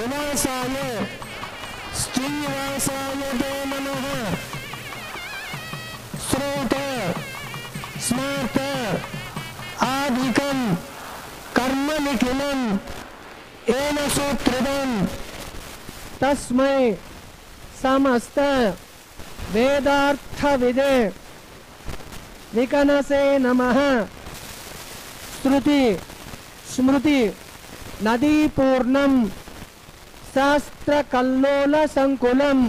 निवासाय श्रीनिवासाय ते नमः। श्रोत स्मार्त आदिकं कर्म निखिलं येन सूत्रितं तस्मै समस्त वेदार्थविदे विकनसे नमः। श्रुति स्मृति नदीपूर्णं शास्त्रकल्लोल संकुलं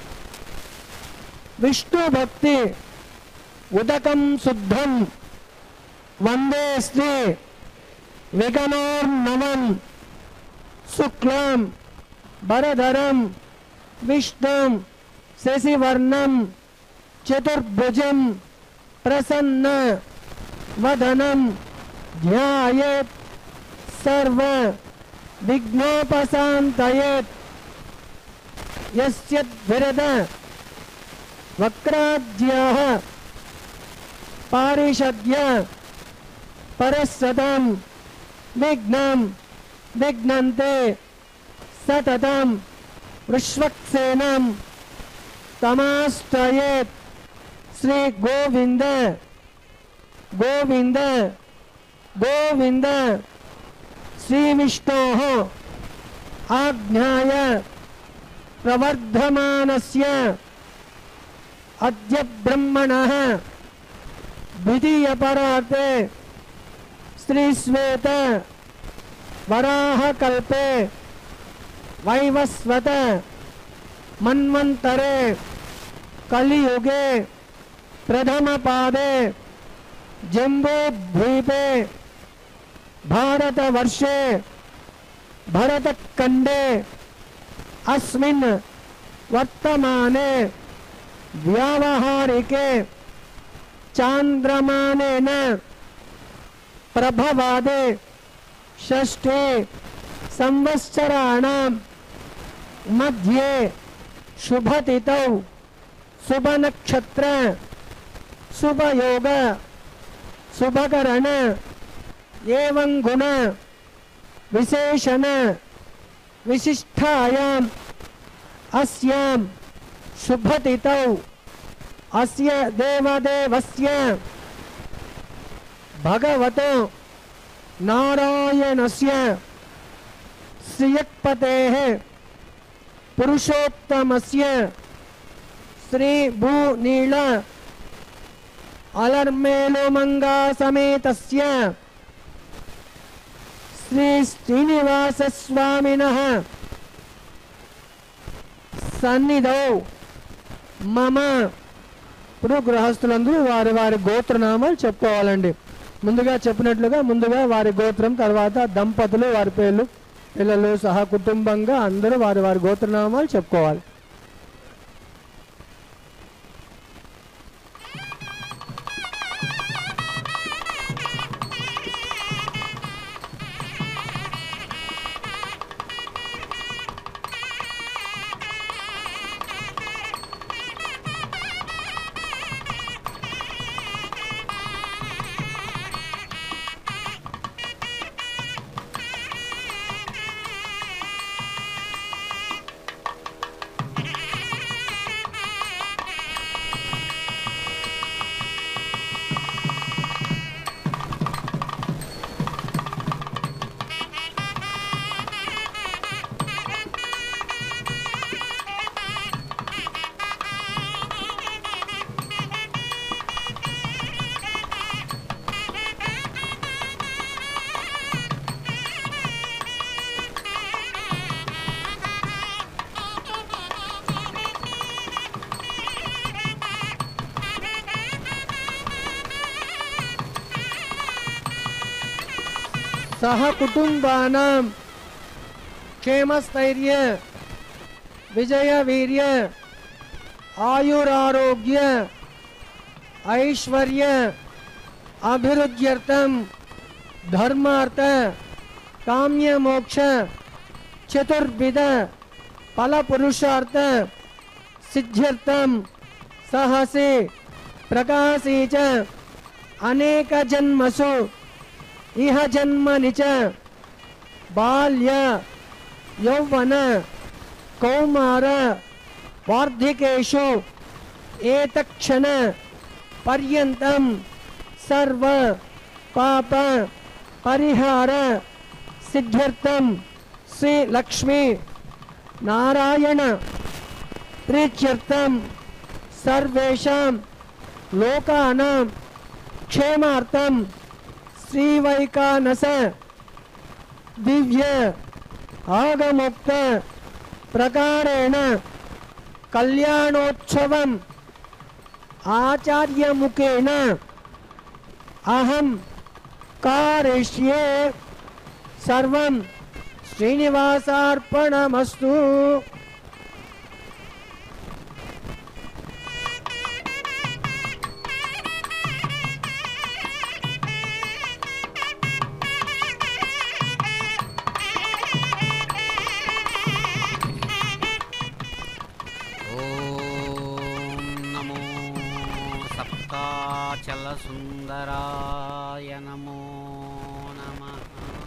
विष्णुभक्ति उदकं शुद्धं वंदे श्री विगणोर्नवं शुक्लं वरदरं विष्णुं शशिवर्णं चतुर्भुजं प्रसन्न वदनं ध्यायेत् सर्व विघ्नोपशान्तयेत्। यस्यद्विरद वक्राद्याः पारिषद्य परस्सतं विघ्नं विघ्नन्ते सततं विश्वक्सेनं तमाश्रयेत्। श्री गोविंद गोविंद गोविंद श्री विष्णोः आज्ञाय प्रवर्धमानस्य अद्य ब्रह्मणः द्वितीयपरार्धे श्री श्वेत वराह कल्पे वैवस्वत मन्वन्तरे कलियुगे प्रथम पादे जम्बूद्वीपे भारतवर्षे भरतखण्डे अस्मिन् वर्तमाने व्यावहारिके चान्द्रमानेन प्रभवादे षष्ठे संवत्सराणां मध्ये शुभतिथौ शुभनक्षत्र शुभयोग शुभकरण एवं गुण विशेषण विशिष्टायाम् अस्यां शुभतिथौ अस्य देवदेवस्य भगवतो नारायणस्य श्रियक्पतेः पुरुषोत्तमस्य श्री भूनील अलर्मेलुमंगा समेतस्य श्री श्रीनिवास स्वामिनः सन्निधौ मम ఇప్పుడు గృహస్థులందరూ వారి వారి గోత్రనామాలు చెప్పుకోవాలండి. ముందుగా చెప్పినట్లుగా ముందుగా వారి గోత్రం, తర్వాత దంపతులు వారి పేర్లు, పిల్లలు సహా కుటుంబంగా అందరూ వారి వారి గోత్రనామాలు చెప్పుకోవాలి. सह कुटुंबानां क्षेमस्थैर्य विजय वीर्य आयुरारोग्य ऐश्वर्य अभिवृद्ध्यर्थं धर्मार्थ काम्य मोक्ष चतुर्विध फल पुरुषार्थ सिद्ध्यर्थं सहसे प्रकाशे च अनेक जन्मसु इह जन्मनि च बाल्य यौवन कौमार वार्धिकेषु एतक्षण पर्यन्तं सर्व पाप परिहार सिद्ध्यर्थं श्री लक्ष्मी नारायण प्रीत्यर्थं सर्वेषां लोकानां क्षेमार्थं श्रीवैकानस दिव्य आगमोक्त प्रकारेण कल्याणोत्सवम् आचार्यमुखेन अहं कारयिष्ये। सर्वं श्रीनिवासार्पणमस्तु। सुंदराय नमो नमः।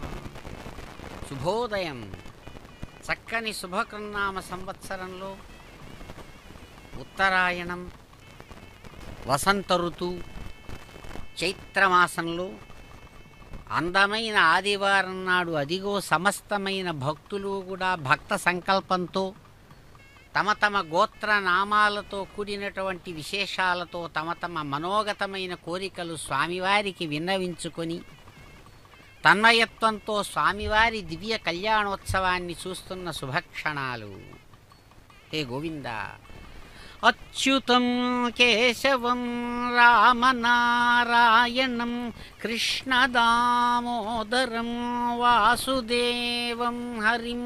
శుభోదయం। చక్కని శుభకృన్నామ సంవత్సరంలో ఉత్తరాయణం వసంత ఋతువు చైత్రమాసంలో అందమైన ఆదివారం నాడు అదిగో సమస్తమైన భక్తులు కూడా భక్త సంకల్పంతో తమ తమ గోత్ర నామాలతో కూడినటువంటి విశేషాలతో తమ తమ మనోగతమైన కోరికలు స్వామివారికి విన్నవించుకొని తన్మయత్వంతో స్వామివారి దివ్య కళ్యాణోత్సవాన్ని చూస్తున్న శుభక్షణాలు। హే గోవింద, అచ్యుతం కేశవం రామనారాయణం కృష్ణదామోదరం వాసుదేవం హరిం।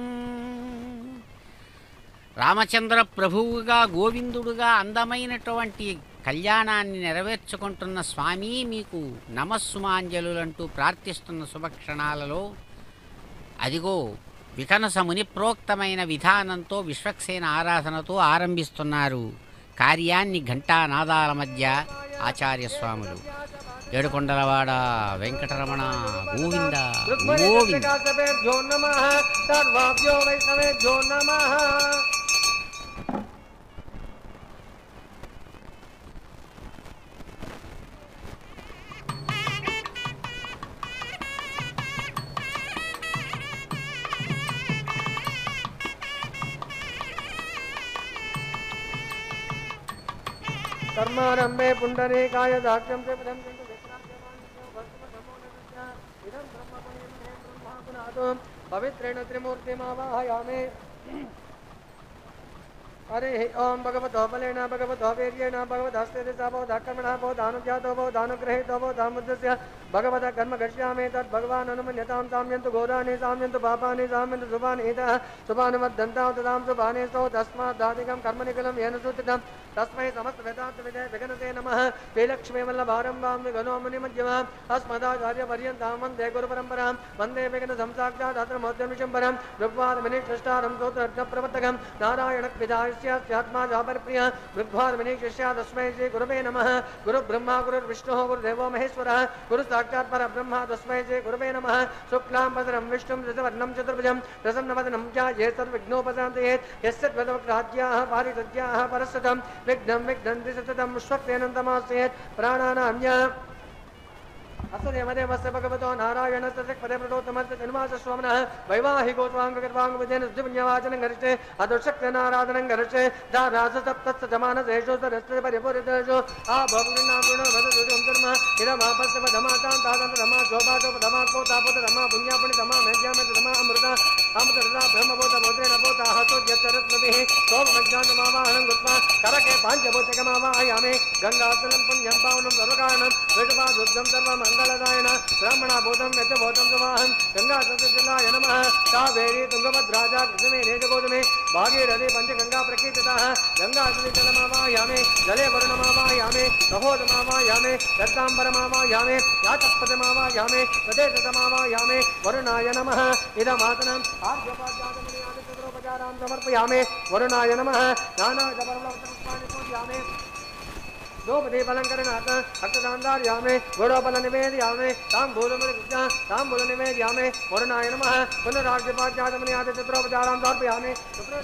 రామచంద్ర ప్రభువుగా గోవిందుడుగా అందమైనటువంటి కళ్యాణాన్ని నెరవేర్చుకుంటున్న స్వామి మీకు నమస్సుమాంజలులంటూ ప్రార్థిస్తున్న శుభక్షణాలలో అదిగో వికనస ముని ప్రోక్తమైన విధానంతో విశ్వక్సేన ఆరాధనతో ఆరంభిస్తున్నారు కార్యాన్ని ఘంటానాదాల మధ్య ఆచార్య స్వాములు। ఏడుకొండలవాడ వెంకటరమణ గోవింద గోవింద। कर्मारंभे पुंडरीकाय दाक्ष्यं से पदं पवित्रेण त्रिमूर्तिमावाहयामि। हरे ओम भगवतो बलेन भगवतो वीर्येण भगवतस्ते दिशाबोधाकर्मणः बोधानुज्ञातो बोधानुग्रहीतो बोधामुद्दस्य भगवतः कर्म करिष्यामि तत् भगवान् अनुमन्यतां साम्यन्तु घोराणि साम्यन्तु पापानि साम्यन्तु शुभानि इतः शुभानि मद्दन्तां तदां शुभानि स्तौ तस्मादाधिकं कर्मनिकलं येन सूचितं तस्मै समस्तवेदान्तविदे विघ्नते नमः। श्रीलक्ष्मी वल्लभारम्भां विघ्नो मुनिमध्यमाम् अस्मदाचार्यपर्यन्तां वन्दे गुरुपरम्परां वन्दे विघ्नसं साक्षात् अत्रमोद्यमविशम्बरं ऋग्वादमिनिष्टारं स्तोत्रप्रवर्तकं नारायणक्विदास्यात्मा जापरप्रियः ऋग्वादमिनिशिष्या तस्मै श्री गुरवे नमः। गुरुब्रह्मा गुरुर्विष्णुः गुरुदेवो महेश्वरः गुरु साक्षात् परब्रह्म तस्मै श्री गुरवे नमः। शुक्लांबरधरं विष्णुं शशिवर्णं चतुर्भुजं प्रसन्नवदनं ध्याये सर्वविघ्नोपशान्तये यस्य त्वदवक्राद्याः पारिषद्याः परस्सतं विघ्नं विघ्नन्ति सततं विश्वक्सेनन्तमास्येत् प्राणानाम्य असदेवदेवस्य भगवतो नारायणस्य पदे प्रदोत्तमस्य जन्मासस्वामिनः वैवाहिकोत्वाङ्गकर्वाङ्गविदेन सुपुण्यवाचनं गरिष्ठे अदुःशक्तनाराधनं गरिष्ठे दाराससप्तत्समानसेषु सरस्ते परिपूरितेषु आभवनागुणवदुं कर्म इदमापस्तवधमातां तादन्तरमा शोभाशोपधमात्मोतापोतधमा पुण्यापुणितमा मेद्यामेतधमा अमृता अमृतरसा ब्रह्मभूतभूतेन भूताः सोद्यचरत्नभिः सोमज्ञातमावाहनं कृत्वा करके पाञ्चभूतिकमावाहयामि गङ्गास्थलं पुण्यं पावनं सर्वकारणं वेदपादुद्धं सर्वमङ्गलदायन ब्राह्मणाभूतं यज्ञभूतं समाहं गङ्गासस्यजलाय नमः। कावेरी तुङ्गभद्राजा कृष्णमेनेजगोधमे भागीरथी पञ्चगङ्गा प्रकीर्तिताः गङ्गाजलमावाहयामि जले वरुणमावाहयामि कहोदमावाहयामि रत्नाम्बरमावाहयामि यातपदमावाहयामि प्रदेशतमावाहयामि वरुणाय नमः। इदमातनम् आर्घ्यपाद्यादमनियादिचतुरोपचारां समर्पयामि वरुणाय नमः। नानाजपरमपुष्पाणि पूजयामि धूपदीपालंकरणात् अक्षतान्धारयामि गुडोपलं निवेदयामि ताम्बूलं निवेदयामि वरुणाय नमः पुनरार्घ्यपाद्याचमनीयात् चतुरोपचारां समर्पयामि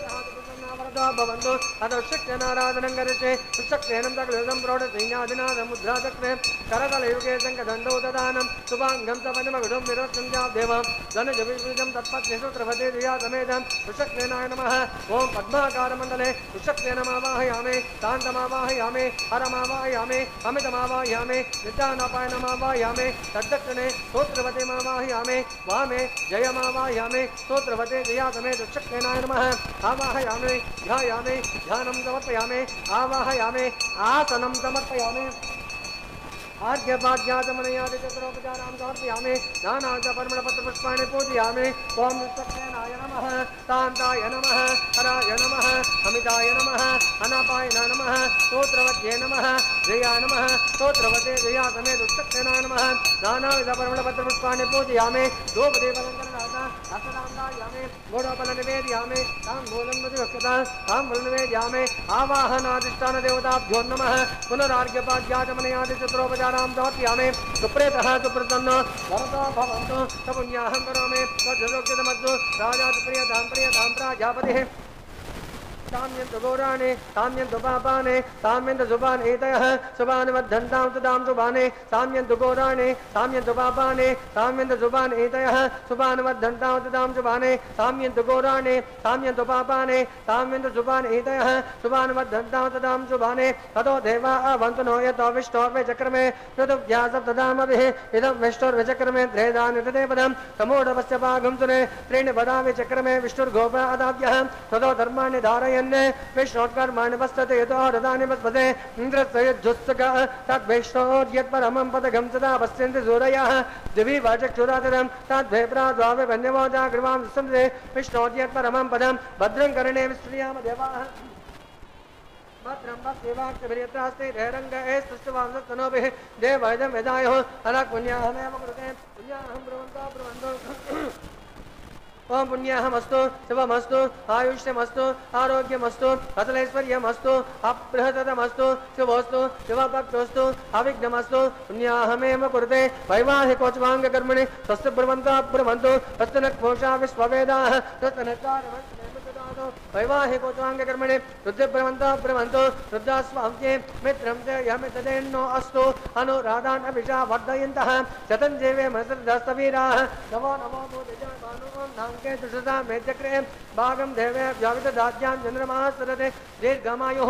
भवन्तु अतः करिष्ये सुशक्तेन सकलविदं प्रौढसैन्यादिनाथं मुद्राचक्रे करतलयुगे शङ्खदण्डौ ददानं शुभाङ्गं स पञ्चमगुडं विरक्तं देवं धनुजविजं तत्पत्निसूत्रपते धियासमेतं सुशक्तेनाय नमः ॐ पद्माकारमण्डले सुशक्तेनमावाहयामि शान्तमावाहयामि हरमावाहयामि अमितमावाहयामि नित्यानापायनमावाहयामि तद्दक्षिणे सूत्रपतिमावाहयामि वामे जयमावाहयामि सूत्रपते धियासमेत सुशक्तेनाय नमः आवाहयामि ध्यायामि ध्यानं समर्पयामि आवाहयामि आसनं समर्पयामि आर्घ्यपाद्याचमनीयात् चतुरोपचारां समर्पयामि नानाचपरिमलपत्रपुष्पाणि पूजयामि ॐ विश्वक्सेनाय नमः शान्ताय नमः हराय नमः अमिताय नमः अनापाय नमः स्तोत्रवत्ये नमः जयाय नमः स्तोत्रवते जया समेत विश्वक्सेनाय नमः नानाविधपरिमलपत्रपुष्पाणि पूजयामि धूपदीपालंकरणात् अक्षतान्धारयामि गुडोपलं निवेदयामि ताम्बूलं निवेदयामि आवाहनाधिष्ठानदेवताभ्यो नमः पुनरार्घ्यपाद्याचमनीयात् चतुरोपचारां समर्पयामि सुप्रेतः सुप्रसन्नो वरदो भवन्तु सपुण्याहं करोमि तज्जलोक्यतमस्तु राजाप्रियतां प्राजापतिः ताम्यन्तु गौराणि ताम्यन्तु पापानि ताम्यन्तु शुभान् एतयः शुभान् वर्धन्तां सुतां शुभानि ताम्यन्तु गौराणि ताम्यन्तु पापानि ताम्यन्तु शुभान् एतयः शुभान् वर्धन्तां सुतां शुभानि ताम्यन्तु गौराणि ताम्यन्तु पापानि ताम्यन्तु शुभान् एतयः शुभान् वर्धन्तां सुतां शुभानि ततो देवाः भवन्तु नो यतो विष्णोर्विचक्रमे ऋतुभ्यः सप्तधामभिः इदं विष्णोर्विचक्रमे त्रेधानि तदेपदं समूढवस्य पागं सुने त्रीणि पदानि चक्रमे विष्णुर्गोपादाभ्यः ततो धर्माणि धारय विष्णोत्कर्माणि वस्तते यतो रदानि वस्पते इन्द्रस्यजुस्तकः तद्वैष्णोर्यत्परमं पदगं सदा पश्यन्ति सूरयः दिवि वाचक्षुरातरं तद्वैप्राद्वावे वन्यमोजाग्रवां संसे विष्णोर्यत्परमं पदं भद्रं कर्णे विष्णुयाम देवाः भद्रं वक्सेवाक्षभिर्यत्रास्ते धैरङ्गैः स्तुष्टवांसस्तनोभिः देवैदं वेदायोः अलक् पुण्याहमेव कृते पुण्याहं ब्रुवन्तो ओम पुण्यमस्तु शुभमस्तु आयुष्यमस्तु आरोग्यमस्तु अतलैश्वर्यमस्तु अबृहतमस्तु शुभोस्तु शुभभक्तोस्तु अविघ्नमस्तु पुण्याहमेव कुरुते वैवाहिकोचवाङ्गकर्मणि स्वस्य ब्रुवन्तु हस्तनक्षोषा विश्ववेदाः वैवाहिकोचवाङ्गकर्मणि रुद्रब्रवन्तो रुद्रास्वाम्ये मित्रं च यमितदेन्नो अस्तु अनुराधान् अभिषा वर्धयन्तः शतं जेवे मनसर्धस्तवीराः नमो नमो नाङ्के सुषता मेचक्रे भागं देवे व्यावितदाज्ञां चन्द्रमाः सरते दीर्घमायुः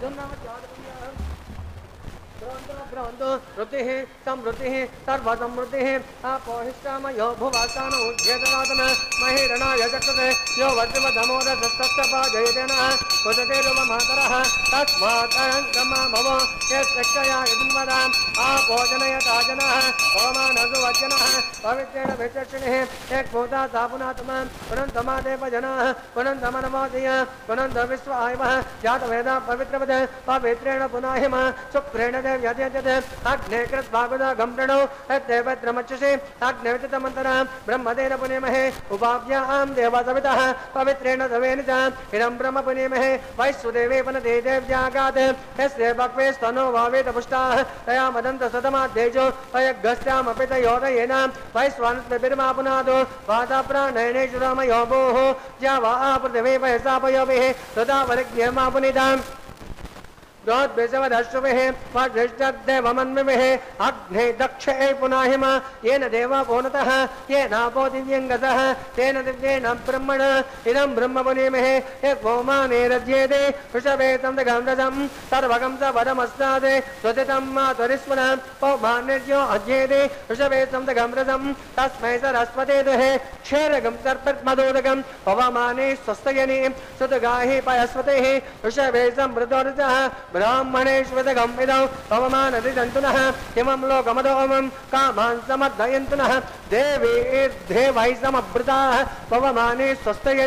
ब्रवन्तु वृत्तिः समृद्धिः सर्वसमृद्धिः अपोहिष्टामयो भुवासानो उद्येतनादन महिरणाय चक्षते यो वज्रवधमोदस्तस्तपाजयतेनः कुदतेरुवमातरः तस्मात् अहङ्गमा भव यत्सक्षया यदिन्वदाम् आभोजनयता जनः ओमानसुवचनः पवित्रेण विचक्षिणिः एकभूता सापुनात्मा पुनन्तमादेवजनाः पुनन्तमनमोदय पुनन्त विश्वायवः जातवेदा पवित्रवद पवित्रेण पुनाहिम शुक्रेण देव्यजयते अग्ने कृत्वागुदा गम्प्रणौ तद्देवत्रमच्युषे अग्निवितमन्तरं ब्रह्मदेन पुनेमहे उपाभ्यां देवसवितः पवित्रेण सवेन च इदं ब्रह्म पुनेमहे वैश्वदेवे वनदे देव्यागात् यस्य भक्वे स्तनो भावेत पुष्टाः तया मदन्त सतमाद्येजो वयग्स्यामपि तयोदयेन वैश्वानस्मिर्मापुनादो वाताप्राणयनेषुरामयो भोः ज्यावा पृथिवी वयसापयोभिः तदा वरिज्ञमापुनिदाम् द्वैशवदश्रुभिः वज्रदेवमन्विभिः अग्ने दक्षे पुनाहिम येन देवा पोनतः येनापो दिव्यङ्गतः तेन दिव्येन ब्रह्मण इदं ब्रह्म पुनीमहे यद्वोमानेरज्येते वृषभेतं दगन्धं सर्वगं स वरमस्तादे स्वतितं मातरिस्वनं पौमान्यज्यो अज्येते वृषभेतं दगम्रतं तस्मै सरस्वते दुहे क्षेरगं सर्पमदोदकं पवमाने स्वस्तयने सुतगाहि पयस्वतेः वृषभे समृद्धोर्जः ब्राह्मणेश्वरगं इदं पवमानदिदन्तुनः इमं लोकमदोमं कामान् समर्दयन्तुनः देवैः समभृताः पवमाने स्वस्तयने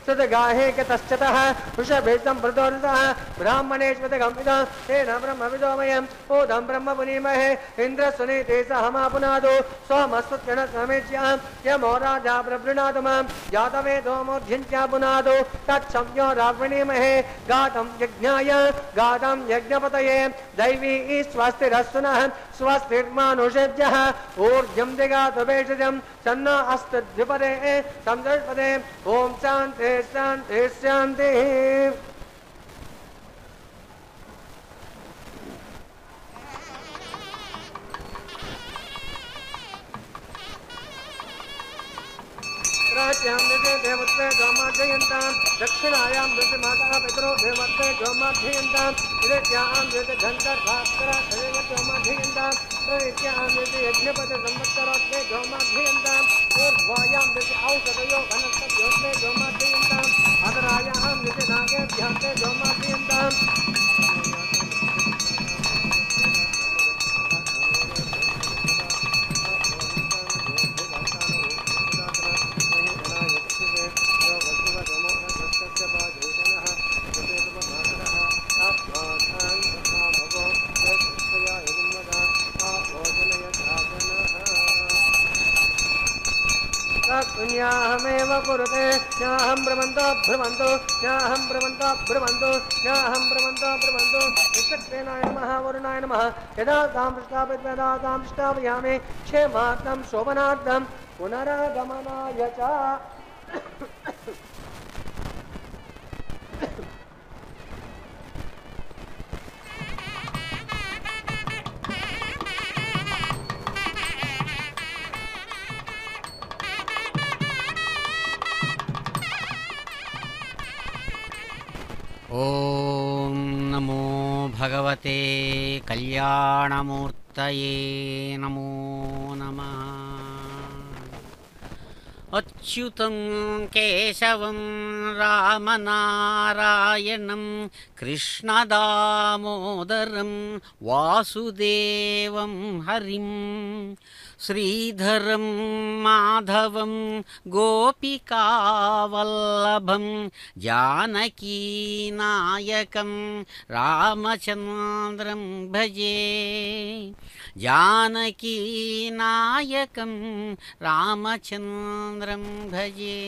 सदगाहेकतश्चतः वृषभेशं प्रदोषः ब्राह्मणेष्वतगम्विदं तेन ब्रह्मविदोमयं ओदं ब्रह्म पुनीमहे इन्द्रस्वनीते सहमापुनादो सोमस्वत्यन समेज्यां यमो राजा प्रवृणादमां जातवेदोमोऽध्यन्त्या पुनादो तत्संयो रावणीमहे गातं यज्ञाय गातं यज्ञपतये दैवी स्वस्तिरस्सुनः स्वस्तिर्मानुषेभ्यः ऊर्ध्वं दिगातुभेषजं सन्न अस्तद्विपदे संदर्पदे ॐ शान्ति शान्ति शान्तिः देवत्वे गोमाध्ययन्तां दक्षिणायां माता पितरो देवत्वे गोमाध्ययन्तां विद्यां गन्धर्भास्करा गोमाध्ययन्तां प्रविद्यां यज्ञपद संवत्सरोत्वे गोमाध्ययन्तां ऊर्ध्वायां औषधयो वनस्पत्योत्वे गोमाध्ययन्ताम् अधरायां नागेभ्यां गोमाध्ययन्ताम् पुण्याहमेव कुरुते न्याहं भ्रमन्तो भ्रमन्तो न्याहं भ्रमन्तो भ्रमन्तो न्याहं भ्रमन्तो भ्रमन्तो विचक्रेणाय नमः वरुणाय नमः यदा तां स्थापयदा तां स्थापयामि क्षेमार्थं शोभनार्थं पुनरागमनाय च ఓం నమో భగవతే కళ్యాణమూర్తయే నమో నమః. అచ్యుతం కేశవం రామనారాయణం కృష్ణదామోదరం వాసుదేవం హరిం శ్రీధరం మాధవం గోపికావల్లభం జానకీనాయకం రామచంద్రం భజే జానకీనాయకం రామచంద్రం భజే.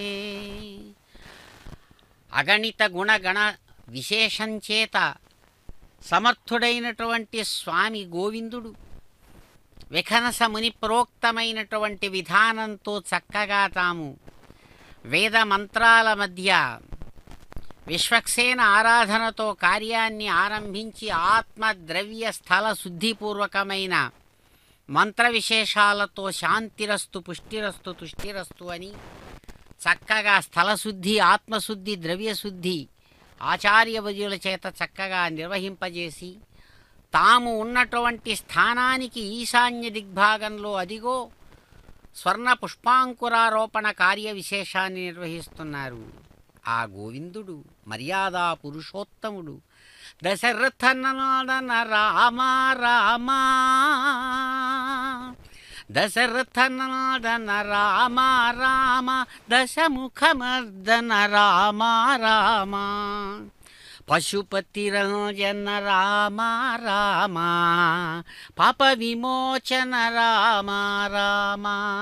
అగణిత గుణగణ విశేషంచేత సమర్థుడైనటువంటి స్వామి గోవిందుడు విఖనస ముని ప్రోక్తమైనటువంటి విధానంతో చక్కగా తాము వేద మంత్రాల మధ్య విశ్వక్సేన ఆరాధనతో కార్యాన్ని ఆరంభించి ఆత్మద్రవ్య స్థల శుద్ధిపూర్వకమైన మంత్ర విశేషాలతో శాంతిరస్తు పుష్టిరస్తు తుష్టిరస్తు అని చక్కగా స్థలశుద్ధి ఆత్మశుద్ధి ద్రవ్యశుద్ధి ఆచార్యవజుల చేత చక్కగా నిర్వహింపజేసి తాము ఉన్నటువంటి స్థానానికి ఈశాన్య దిగ్భాగంలో అదిగో స్వర్ణ పుష్పాంకురారోపణ కార్య విశేషాన్ని నిర్వహిస్తున్నారు. ఆ గోవిందుడు మర్యాదా పురుషోత్తముడు దశరథనందన రామ రామ దశరథనందన రామ రామ దశముఖమర్దన రామ రామ పశుపతిరంజన రామ రామ పాప విమోచన రామ రామ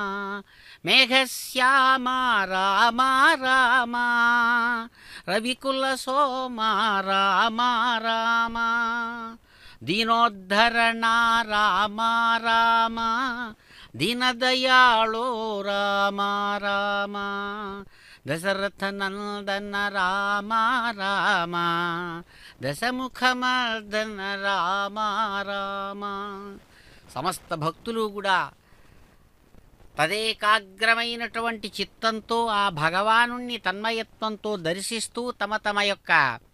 మేఘశ్యామ రామ రామ రవికుల సోమ రామ రామ దీనోద్ధరణ రామ రామ దీనదయాళో రామ రామ దశరథనందన రామ రామ దశముఖమర్దన రామ రామ. సమస్త భక్తులు కూడా తదేకాగ్రమైనటువంటి చిత్తంతో ఆ భగవానుణ్ణి తన్మయత్వంతో దర్శిస్తూ తమ తమ యొక్క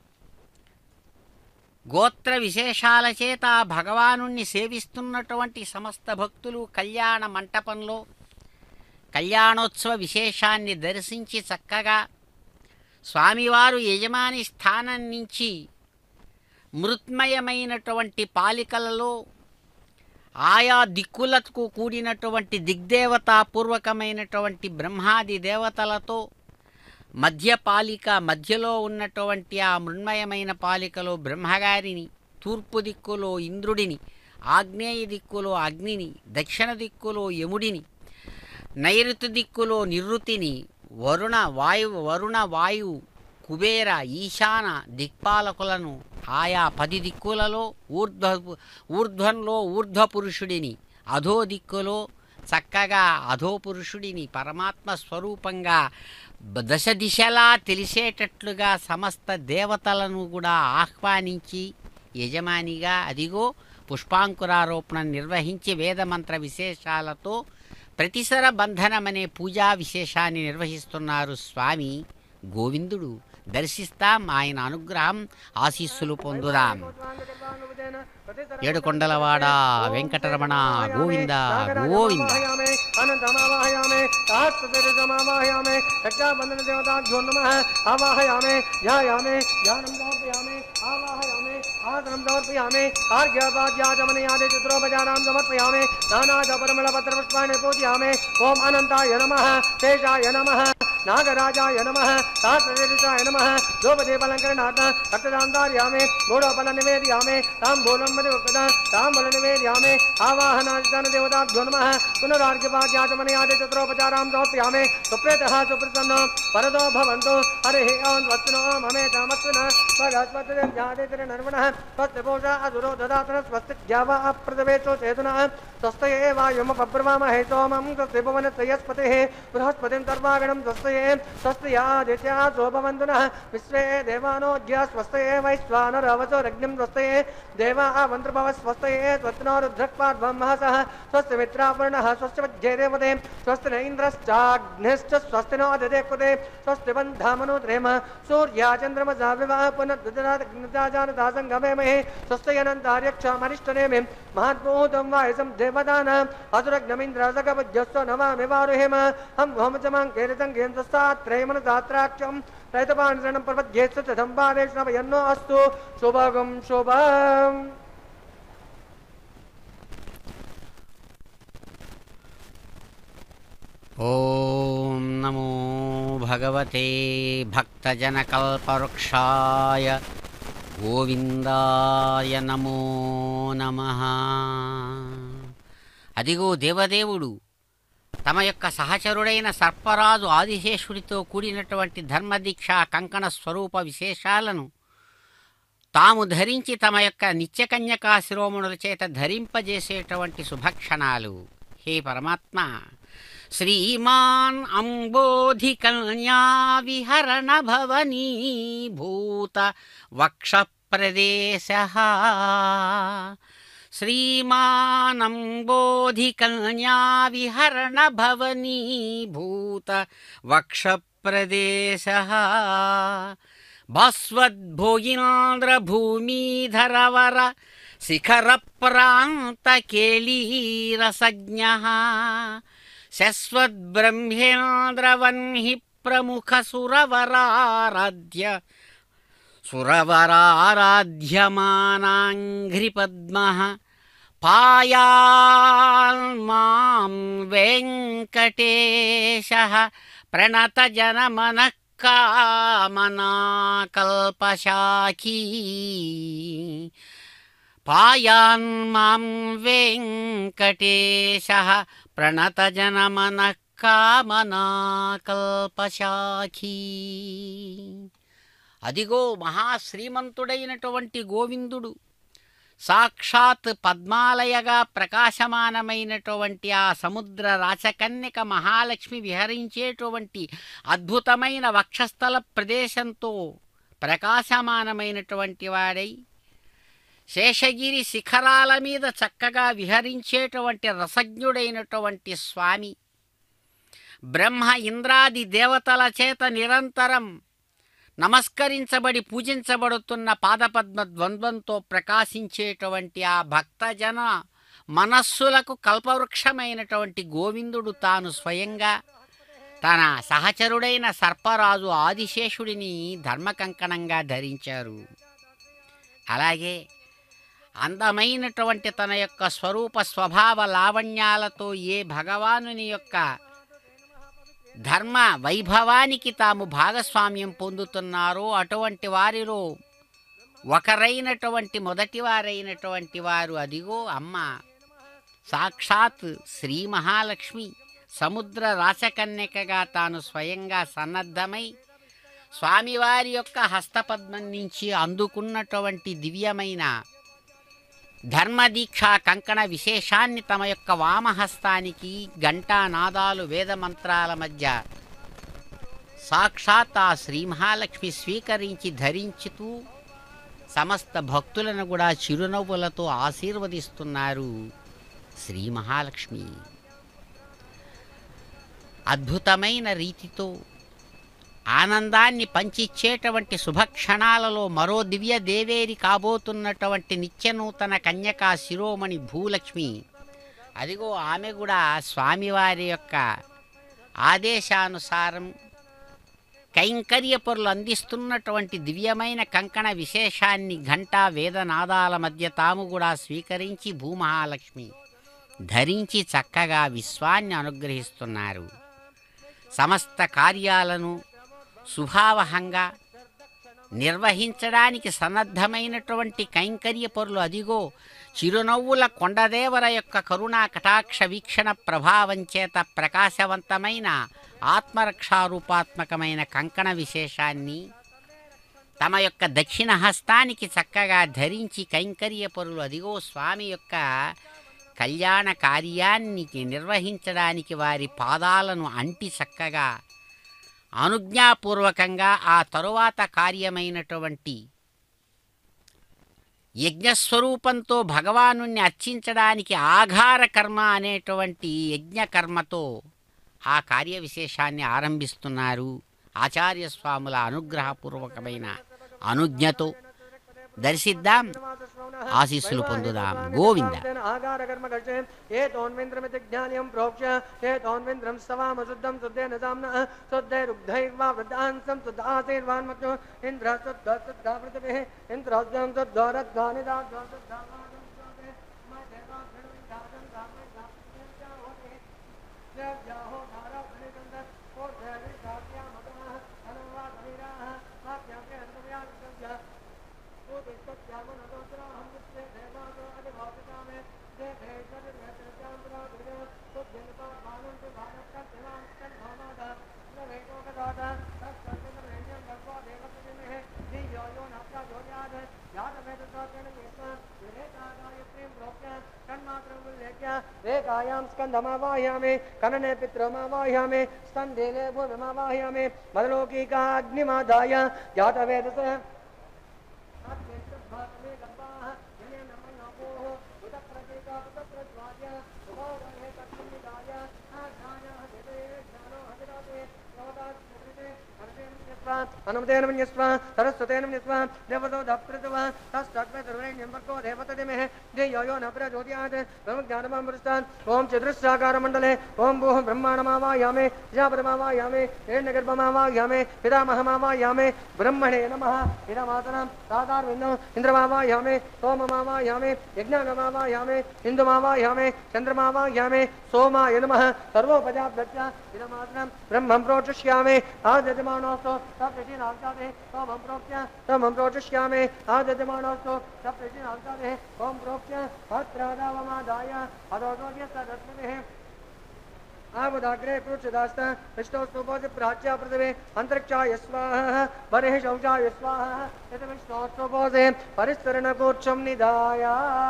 గోత్ర విశేషాల చేత ఆ భగవానుణ్ణి సేవిస్తున్నటువంటి సమస్త భక్తులు కళ్యాణ మంటపంలో కళ్యాణోత్సవ విశేషాన్ని దర్శించి చక్కగా స్వామివారు యజమాని స్థానం నుంచి మృత్మయమైనటువంటి పాలికలలో ఆయా దిక్కులకు కూడినటువంటి దిగ్దేవతాపూర్వకమైనటువంటి బ్రహ్మాది దేవతలతో మధ్యపాలిక మధ్యలో ఉన్నటువంటి ఆ మృణ్మయమైన పాలికలో బ్రహ్మగారిని, తూర్పు దిక్కులో ఇంద్రుడిని, ఆగ్నేయ దిక్కులో అగ్నిని, దక్షిణ దిక్కులో యముడిని, నైరుతి దిక్కులో నిరుతిని, వరుణ వాయు కుబేర ఈశాన దిక్పాలకులను, ఆయా 10 దిక్కులలో ఊర్ధ్వంలో ఊర్ధ్వపురుషుడిని, అధో దిక్కులో చక్కగా అధోపురుషుడిని పరమాత్మ స్వరూపంగా దశ దిశలా తెలిసేటట్లుగా సమస్త దేవతలను కూడా ఆహ్వానించి యజమానిగా అదిగో పుష్పాంకురారోపణ నిర్వహించి వేదమంత్ర విశేషాలతో ప్రతిసర బంధనమనే పూజా విశేషాన్ని నిర్వహిస్తున్నారు స్వామి గోవిందుడు. దర్శిస్తాం, ఆయన అనుగ్రహం ఆశీస్సులు పొందుదాం. ఏడుకొండలవాడ వెంకటరమణ గోవింద గోవింద. आसनं समर्पयामि आर्घ्यपाद्याचमनयादि चित्रोपचारां समर्पयामि नानादपरिमलपत्रपुष्पाणि पूजयामि ओम अनन्ताय नमः शेषाय नमः नागराजाय नमः सहस्रशीर्षाय नमः धूपदीपालङ्करणात् रक्तदां धारयामि मूढोपलं निवेदयामि ताम्बूलं मधुकृतं ताम्बूलं निवेदयामि आवाहनादिदेवताभ्यो नमः पुनरार्घ्यपाद्याचमनयादि चित्रोपचारां समर्पयामि सुप्रेतः सुप्रसन्नो वरदो भवन्तु हरिः ओं स्वस्तिनो ममेतामस्विनः भगवद्गीतादितिर्नर्मणः स्वस्तिपूषा असुरो ददातन स्वस्ति ज्यावा अप्रदवेशो चेतनः स्वस्तये वायुमपब्रवामहे सोमं स्वस्ति भुवनस्य यस्पतिः बृहस्पतिं सर्वागणं स्वस्तये स्वस्तियादित्या शोभवन्तुनः विश्वे देवानो ज्या स्वस्तये वैश्वानरवचो रग्निं स्वस्तये देवा मन्त्रभव स्वस्तये स्वस्तिनो रुद्रक्पाद्वमहसः स्वस्ति मित्रावर्णः स्वस्ति वज्रे देवते स्वस्ति न इन्द्रश्चाग्निश्च स्वस्ति नो अददेकुते स्वस्ति बन्धामनुद्रेम सूर्याचन्द्रमसा विवाह पुनर्दुदराजानदासङ्गमेमहे स्वस्तयनन्तार्यक्षमरिष्टनेमि महद्भूतं वायसं देवदानाम् असुरग्नमिन्द्रसगवज्जस्व नमामि वारुहेम हम होमचमाङ्केरितं स्वस्तात्रयमनदात्राक्षं रैतपाणिशरणं पर्वज्येत्स चम्बारेष्णवयन्नो अस्तु शुभगं शुभम्. ఓం నమో భగవతే భక్తజనకల్పవృక్షాయ గోవిందాయ నమో నమః. అదిగో దేవదేవుడు తమ యొక్క సహచరుడైన సర్పరాజు ఆదిశేషుడితో కూడినటువంటి ధర్మదీక్ష కంకణ స్వరూప విశేషాలను తాము ధరించి తమ యొక్క నిత్యకన్యకా శిరోమణుల చేత ధరింపజేసేటువంటి శుభక్షణాలు. హే పరమాత్మ, శ్రీమాన్ అంబోధికన్యా విహరణ భవనీభూత వక్షప్రదేశః. శ్రీమాన్ అంబోధికన్యా విహరణ భవనీభూత వక్షప్రదేశః. భాస్వద్భోగీంద్రభూమిధరవర శిఖర ప్రాంత కేళీరసజ్ఞః. శశ్వద్బ్రహ్మేంద్రవన్హి ప్రముఖ సురవరారాధ్యమానాంఘ్రిపద్మః. పాయాల్మాం వెంకటేశః ప్రణతజనమనః కామనాకల్పశాఖీ. పాయాన్మాం వెంకటేశః ప్రణతజనమనః కామనాకల్పశాఖీ. అదిగో మహాశ్రీమంతుడైనటువంటి గోవిందుడు సాక్షాత్ పద్మాలయగా ప్రకాశమానమైనటువంటి ఆ సముద్ర రాచకన్యక మహాలక్ష్మి విహరించేటువంటి అద్భుతమైన వక్షస్థల ప్రదేశంతో ప్రకాశమానమైనటువంటి వాడై శేషగిరి శిఖరాల మీద చక్కగా విహరించేటువంటి రసజ్ఞుడైనటువంటి స్వామి బ్రహ్మ ఇంద్రాది దేవతల చేత నిరంతరం నమస్కరించబడి పూజించబడుతున్న పాదపద్మ ద్వంద్వంతో ప్రకాశించేటువంటి ఆ భక్తజన మనస్సులకు కల్పవృక్షమైనటువంటి గోవిందుడు తాను స్వయంగా తన సహచరుడైన సర్పరాజు ఆదిశేషుడిని ధర్మకంకణంగా ధరించారు. అలాగే అందమైనటువంటి తన యొక్క స్వరూప స్వభావ లావణ్యాలతో ఏ భగవానుని యొక్క ధర్మ వైభవానికి తాము భాగస్వామ్యం పొందుతున్నారో అటువంటి వారిలో ఒకరైనటువంటి మొదటివారైనటువంటి వారు అదిగో అమ్మ సాక్షాత్ శ్రీ మహాలక్ష్మి సముద్ర రాసకన్యకగా తాను స్వయంగా సన్నద్ధమై స్వామివారి యొక్క హస్తపద్మం నుంచి అందుకున్నటువంటి దివ్యమైన ధర్మదీక్షా కంకణ విశేషాన్ని తమ యొక్క వామహస్తానికి ఘంటానాదాలు వేదమంత్రాల మధ్య సాక్షాత్ ఆ శ్రీ మహాలక్ష్మి స్వీకరించి ధరించుతూ సమస్త భక్తులను కూడా చిరునవ్వులతో ఆశీర్వదిస్తున్నారు శ్రీ మహాలక్ష్మి. అద్భుతమైన రీతితో ఆనందాన్ని పంచిచ్చేటువంటి శుభక్షణాలలో మరో దివ్య దేవేరి కాబోతున్నటువంటి నిత్యనూతన కన్యకా శిరోమణి భూలక్ష్మి అదిగో ఆమె కూడా స్వామివారి యొక్క ఆదేశానుసారం కైంకర్య పరులు అందిస్తున్నటువంటి దివ్యమైన కంకణ విశేషాన్ని ఘంటా వేదనాదాల మధ్య తాము కూడా స్వీకరించి భూమహాలక్ష్మి ధరించి చక్కగా విశ్వాన్ని అనుగ్రహిస్తున్నారు. సమస్త కార్యాలను శుభావహంగా నిర్వహించడానికి సన్నద్ధమైనటువంటి కైంకర్య పరులు అదిగో చిరునవ్వుల కొండదేవర యొక్క కరుణా కటాక్ష వీక్షణ ప్రభావం చేత ప్రకాశవంతమైన ఆత్మరక్షారూపాత్మకమైన కంకణ విశేషాన్ని తమ యొక్క దక్షిణ హస్తానికి చక్కగా ధరించి కైంకర్య పరులు అదిగో స్వామి యొక్క కళ్యాణ కార్యానికి నిర్వహించడానికి వారి పాదాలను అంటి చక్కగా అనుజ్ఞాపూర్వకంగా ఆ తరువాత కార్యమైనటువంటి యజ్ఞస్వరూపంతో భగవాను అర్చించడానికి ఆఘార కర్మ అనేటువంటి యజ్ఞకర్మతో ఆ కార్య విశేషాన్ని ఆరంభిస్తున్నారు. ఆచార్యస్వాముల అనుగ్రహపూర్వకమైన అనుజ్ఞతో దర్శిద్దాం, ఆశీస్సులు పొందుదాం. గోవింద. रेखायां स्कंदमावाह्यामि कनने पितृमावाह्यामि स्कंदेने भूमिमावाह्यामि मदलोकीकाग्निमादाय जातवेदसे अनुमतेन मन्यस्वा सरस्वतेन मन्यस्वा देवतो दप्रतवा तस्सत्वे सर्वैण्यं वर्गो देवतदिमेः धियो यो न प्रचोदयात् ब्रह्मज्ञानममृतात् ओम चतुस्साकारमण्डले ओम भूः ब्रह्माणमावाह्यामि प्रजापतिमावाह्यामि हिरण्यगर्भमावाह्यामि पितामहमावाह्यामि ब्रह्मणे नमः हिरमातरं साधारविन्दं इन्द्रमावाह्यामि सोममावाह्यामि यज्ञागमावाह्यामि इन्दुमावाह्यामि चन्द्रमावाह्यामि सोमाय नमः सर्वोपजाभ्यच्च हिरमातरं ब्रह्मं प्रोक्षिष्यामि आदयमानोऽस्तु सप्तशीनावतारे तमं प्रोक्षिष्यामि आदयमानोऽस्तु सप्तशीनावतारे ओम प्रोक्ष्य भद्रादावमादाय अदोदोग्यस्तदस्मिः आबुदाग्रे पृच्छदास्ता विष्णोस्तुपोज प्राच्या पृथिवे अंतरिक्षाय स्वाहा बर्हिः शौचाय स्वाहा यत् विष्णोस्तुपोजे परिसरणकूर्चं निधाय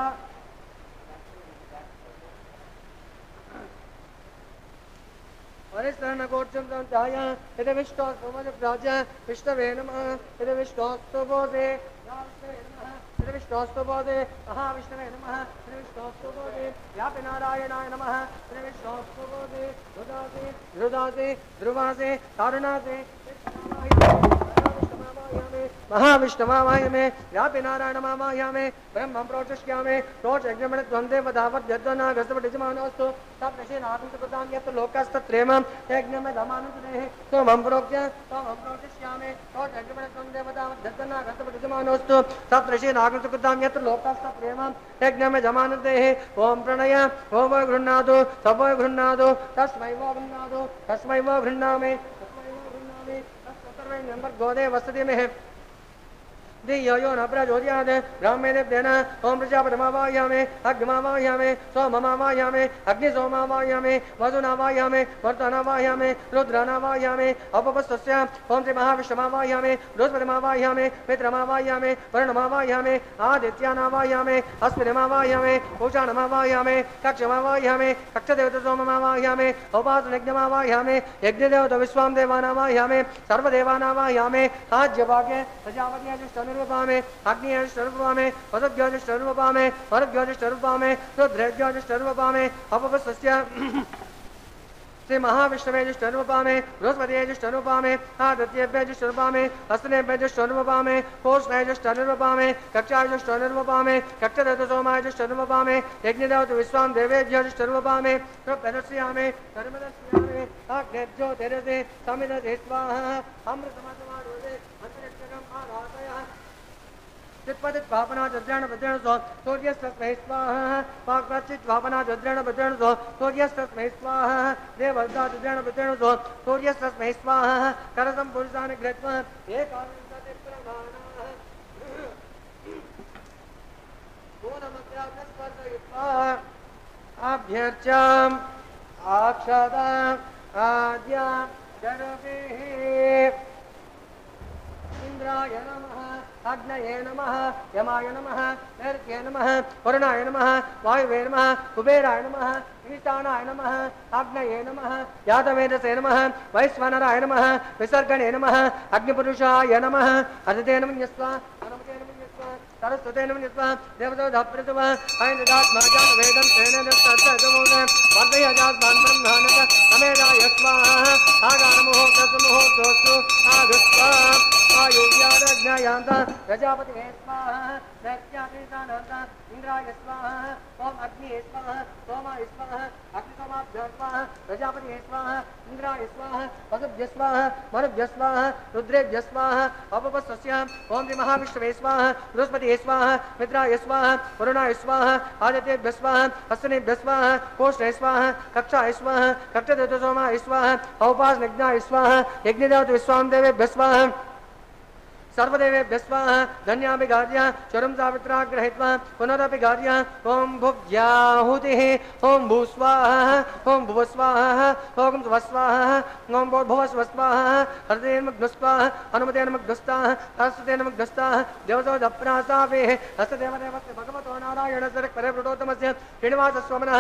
परिसरणकूर्चं निधाय यत् विष्णोस्तुपोज प्राच्या विष्णवे नमः यत् विष्णोस्तुपोजे विष्णोस्तुपोदे महाविष्णवे नमः विष्णोस्तुपोदे व्यापिनारायणाय नमः विष्णोस्तुपोदे ध्रुदासे ध्रुवासे तारुणासे महाविष्णुमावाहयामि व्यापि नारायणमावाहयामि ब्रह्मं प्रोक्षिष्यामि प्रोक्षयज्ञमणद्वन्द्वेवदावद्यज्ञनागस्तपटिजमानोऽस्तु तत्प्रशीनागन्तकृतां यत् लोकस्तत्रेमं यज्ञमदमानुजनेः सोमं प्रोक्ष्य सोमं प्रोक्षिष्यामि प्रोक्षयज्ञमणद्वन्द्वेवदावद्यज्ञनागस्तपटिजमानोऽस्तु तत्प्रशीनागन्तकृतां यत् लोकस्तत्रेमं यज्ञमदमानुजनेः ॐ प्रणय ॐ वै गृह्णातु सवै गृह्णातु तस्मै वो गृह्णातु तस्मै वो गृह्णामि गोदे वसति में धियो यो न प्रचोदयात् ब्राह्मणेभ्यः ओम प्रजापतिमावाहयामि अग्निमावाहयामि सोममावाहयामि अग्निसोमावाहयामि वसुनावाहयामि वर्तनावाहयामि रुद्रनावाहयामि अपवस्तस्य ओम श्री महाविष्णुमावाहयामि बृहस्पतिमावाहयामि मित्रमावाहयामि वरुणमावाहयामि आदित्यानावाहयामि अस्मिनमावाहयामि पूषाणमावाहयामि कक्षमावाहयामि कक्षदेवतसोममावाहयामि उपासनयज्ञमावाहयामि यज्ञदेवत विश्वां देवानावाहयामि सर्वदेवानावाहयामि आज्यभाग्ये प्रजापति रूपामे अग्निरूपामे वसुभ्योजरूपामे वरुभ्योजरूपामे रुद्रेभ्योजरूपामे अपवस्तस्य श्री महाविष्णुवेजुष्टरूपामे बृहस्पतिजुष्टरूपामे आदित्येभ्यजुष्टरूपामे हस्तनेभ्यजुष्टरूपामे कोष्णेजुष्टरूपामे कक्षाजुष्टरूपामे कक्षदत्तसोमाजुष्टरूपामे यज्ञदेवत विश्वां देवेभ्यजुष्टरूपामे प्रदर्शयामि धर्मदर्शयामि अग्नेभ्यो तेजसे समिधते स्वाहा अमृतमसमारोहे चित्पतित भावना जद्रेण भद्रेण सो सूर्यस्तस्मै स्वाहा पाकचित भावना जद्रेण भद्रेण सो सूर्यस्तस्मै स्वाहा देवता जद्रेण भद्रेण सो सूर्यस्तस्मै स्वाहा करसं पुरुषान् गृह्त्वा एकादशते प्रधानः पूर्णमग्रास्पर्शयित्वा अभ्यर्चाम् आक्षदाम् आद्या जरभिः इंद्राय नमः अग्नये नमः यमाय नमः नैऋत्ये नमः वरुणाय नमः वायुवे नमः कुबेराय नमः ईशानाय नमः अग्नये नमः यादवेदसे नमः वैश्वानराय नमः विसर्गणे नमः अग्निपुरुषाय नमः अदिते नमः यस्वा अनमते नमः यस्वा सरस्वते नमः यस्वा देवतो धप्रतवा ऐन्द्रात्माजान वेदं तेन दत्ततमोद वर्धयजात्मान ब्रह्मानक अमेदा यस्वा आगानमुहोतसमुहोतोस्तु आगस्वा आयुर्यादज्ञायान्त प्रजापति स्वाहा प्रत्यादेशानन्त इंद्राय स्वाहा ओम अग्नि स्वाहा सोमाय स्वाहा अग्निसोमाभ्यः स्वाहा प्रजापति स्वाहा इंद्राय स्वाहा वसुभ्यः स्वाहा मरुभ्यः स्वाहा रुद्रेभ्यः स्वाहा अपवस्तस्य ओम श्री महाविष्णवे स्वाहा बृहस्पतिये स्वाहा मित्राय स्वाहा वरुणाय स्वाहा आदित्येभ्यः स्वाहा अश्विनेभ्यः स्वाहा कोष्ठे स्वाहा कक्षाय स्वाहा कक्षदेवतसोमाय स्वाहा औपासनज्ञाय स्वाहा यज्ञदेवत विश्वां देवेभ्यः स्वाहा सर्वदेवेभ्यः स्वाहा धन्यापि गार्या चरं सावित्रा गृहीत्वा पुनरपि गार्या ओम भुव्याहुतिः ओम भूस्वाहा ओम भुवस्वाहा ओम स्वस्वाहा ओम भुवस्वस्वाहा हृदयेन्मग्नस्वाहा हनुमतेन्मग्नस्ताः हस्ततेन्मग्नस्ताः देवतो दप्रासावेः हस्तदेवदेवस्य भगवतो नारायणस्य प्रोटोत्तमस्य श्रीनिवासस्वामिनः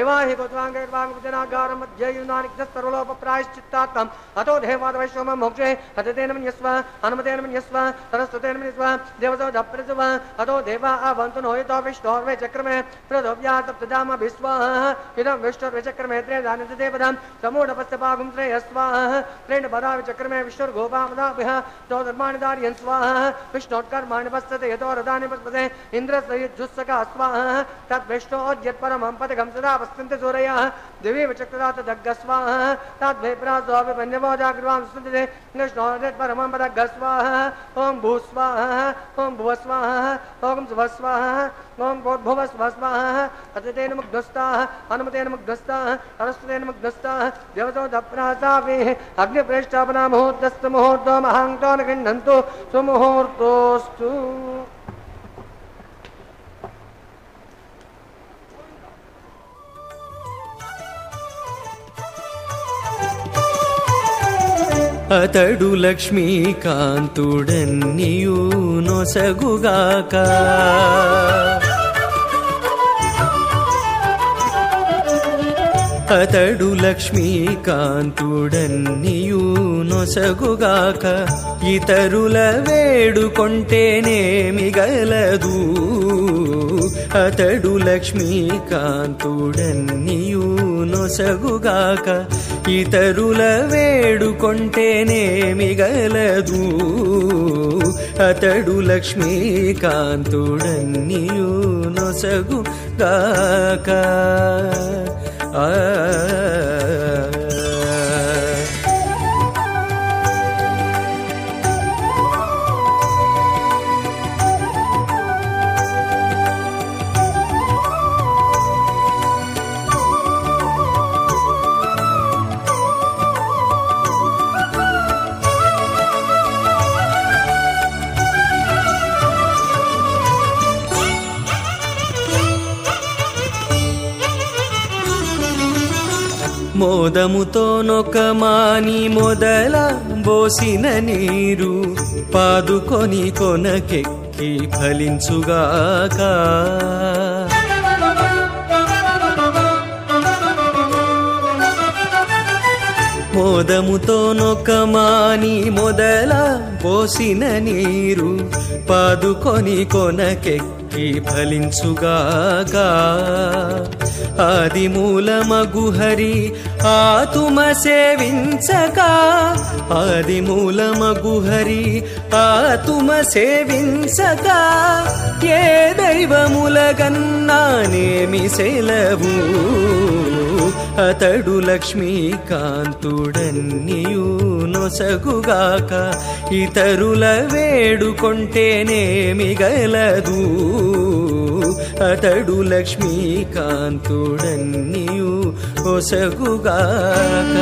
वैवाहिकोत्वाङ्गैर्वाङ्गजनागारं मध्ये युनानिग्धस्तरुलोपप्रायश्चित्तात्मम् अतो देवादवैश्वमं मोक्षे हृदयेन्मन्यस्वा हनुमतेन्मन्यस्वा सरस्वतेन स्वा देवतो दप्रसवा अतो देवा आवन्तु नोयतो विष्णोर्वे चक्रमे प्रदोव्या तप्तदाम विश्वाहा इदं विष्णोर्वे चक्रमे त्रे दानित देवदां समूढपस्तपागुं त्रे स्वाहा त्रेण पदावि चक्रमे विष्णुर्गोपामदाभ्यः तो धर्माणि दार्यन् स्वाहा विष्णोत्कर्माणि पश्यते यतो रदानि पश्यते इन्द्रस्य युज्जुस्सका स्वाहा तद्विष्णोद्यत्परमं पदकं सदा पश्यन्ति सूरयः दिवि विचक्रदात दग्ग स्वाहा तद्वैप्रासोऽपि पन्यमोजाग्रवां सुन्दते विष्णोद्यत्परमं पदग्ग स्वाहा ओम भूस्वाहा ओम भुवस्वाहा ओम स्वस्वाहा ओम भुवस्वाहा अतितेन मुग्धस्ताः हनुमतेन मुग्धस्ताः सरस्वतेन मुग्धस्ताः देवतो दप्रासावेः अग्निप्रेष्ठापना मुहूर्तस्तु मुहूर्तो महान्तो न गृह्णन्तु सुमुहूर्तोऽस्तु అతడు లక్ష్మీకాంతుడన్నియు నొసగుగాక అతడు లక్ష్మీకాంతుడన్నియు నొసగుగాక ఇతరుల వేడుకొంటేనేమి గలదు అతడు లక్ష్మీకాంతుడన్నియు నొసగుగాక ఇతరుల వేడుకొంటేనేమి గలదు అతడు లక్ష్మీకాంతుడన్నియు నొసగుగాక ఆ మోదముతో నొకమాని మొదల బోసిన నీరు పాదుకొని కొనకెక్కి ఫలించుగాక మోదముతో నొకమాని మొదల పోసిన నీరు పాదుకొని కొనకెక్కి ఫలించుగాక ఆది మూలమగు హరి ఆతుమ సేవించక ఆది మూలమగు హరి ఆతుమ సేవించక ఏ దైవములగన్నానేమి సెలవు అతడు లక్ష్మీకాంతుడన్నియు నొసగుగాక ఇతరుల వేడుకొంటేనేమి గలదు అతడు లక్ష్మీకాంతుడన్నియు నొసగుగాక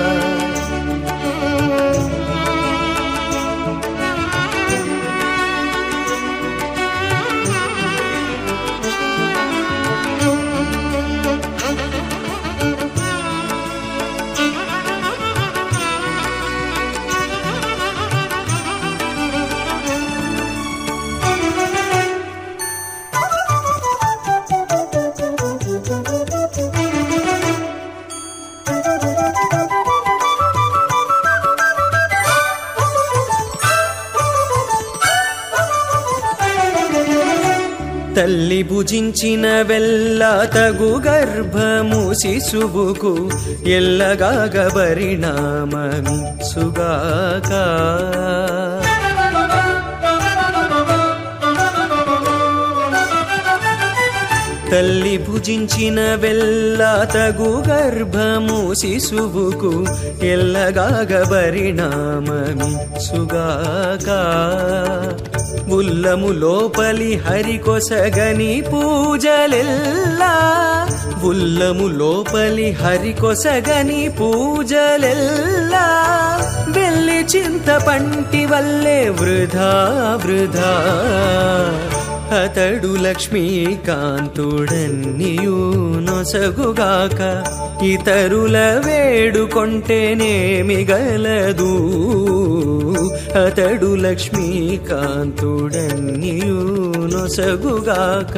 తల్లి భుజించిన వెల్ల తగు గర్భము శిశువుకు ఎల్లగాగ పరిణామమిచ్చుగాక తల్లి భుజించిన వెల్ల తగు గర్భము శిశువుకు ఎల్లగాగ పరిణామమిచ్చుగాక ఉల్లము లోపలి హరికొసగని పూజలెల్లా ఉల్లము లోపలి హరికొసగని పూజలెల్లా వెళ్ళి చింతపంటి వల్లే వృధా వృధా అతడు లక్ష్మీకాంతుడన్నియు నొసగుగాక ఇతరుల వేడుకొంటేనేమి గలదు అతడు లక్ష్మీకాంతుడన్నియు నొసగుగాక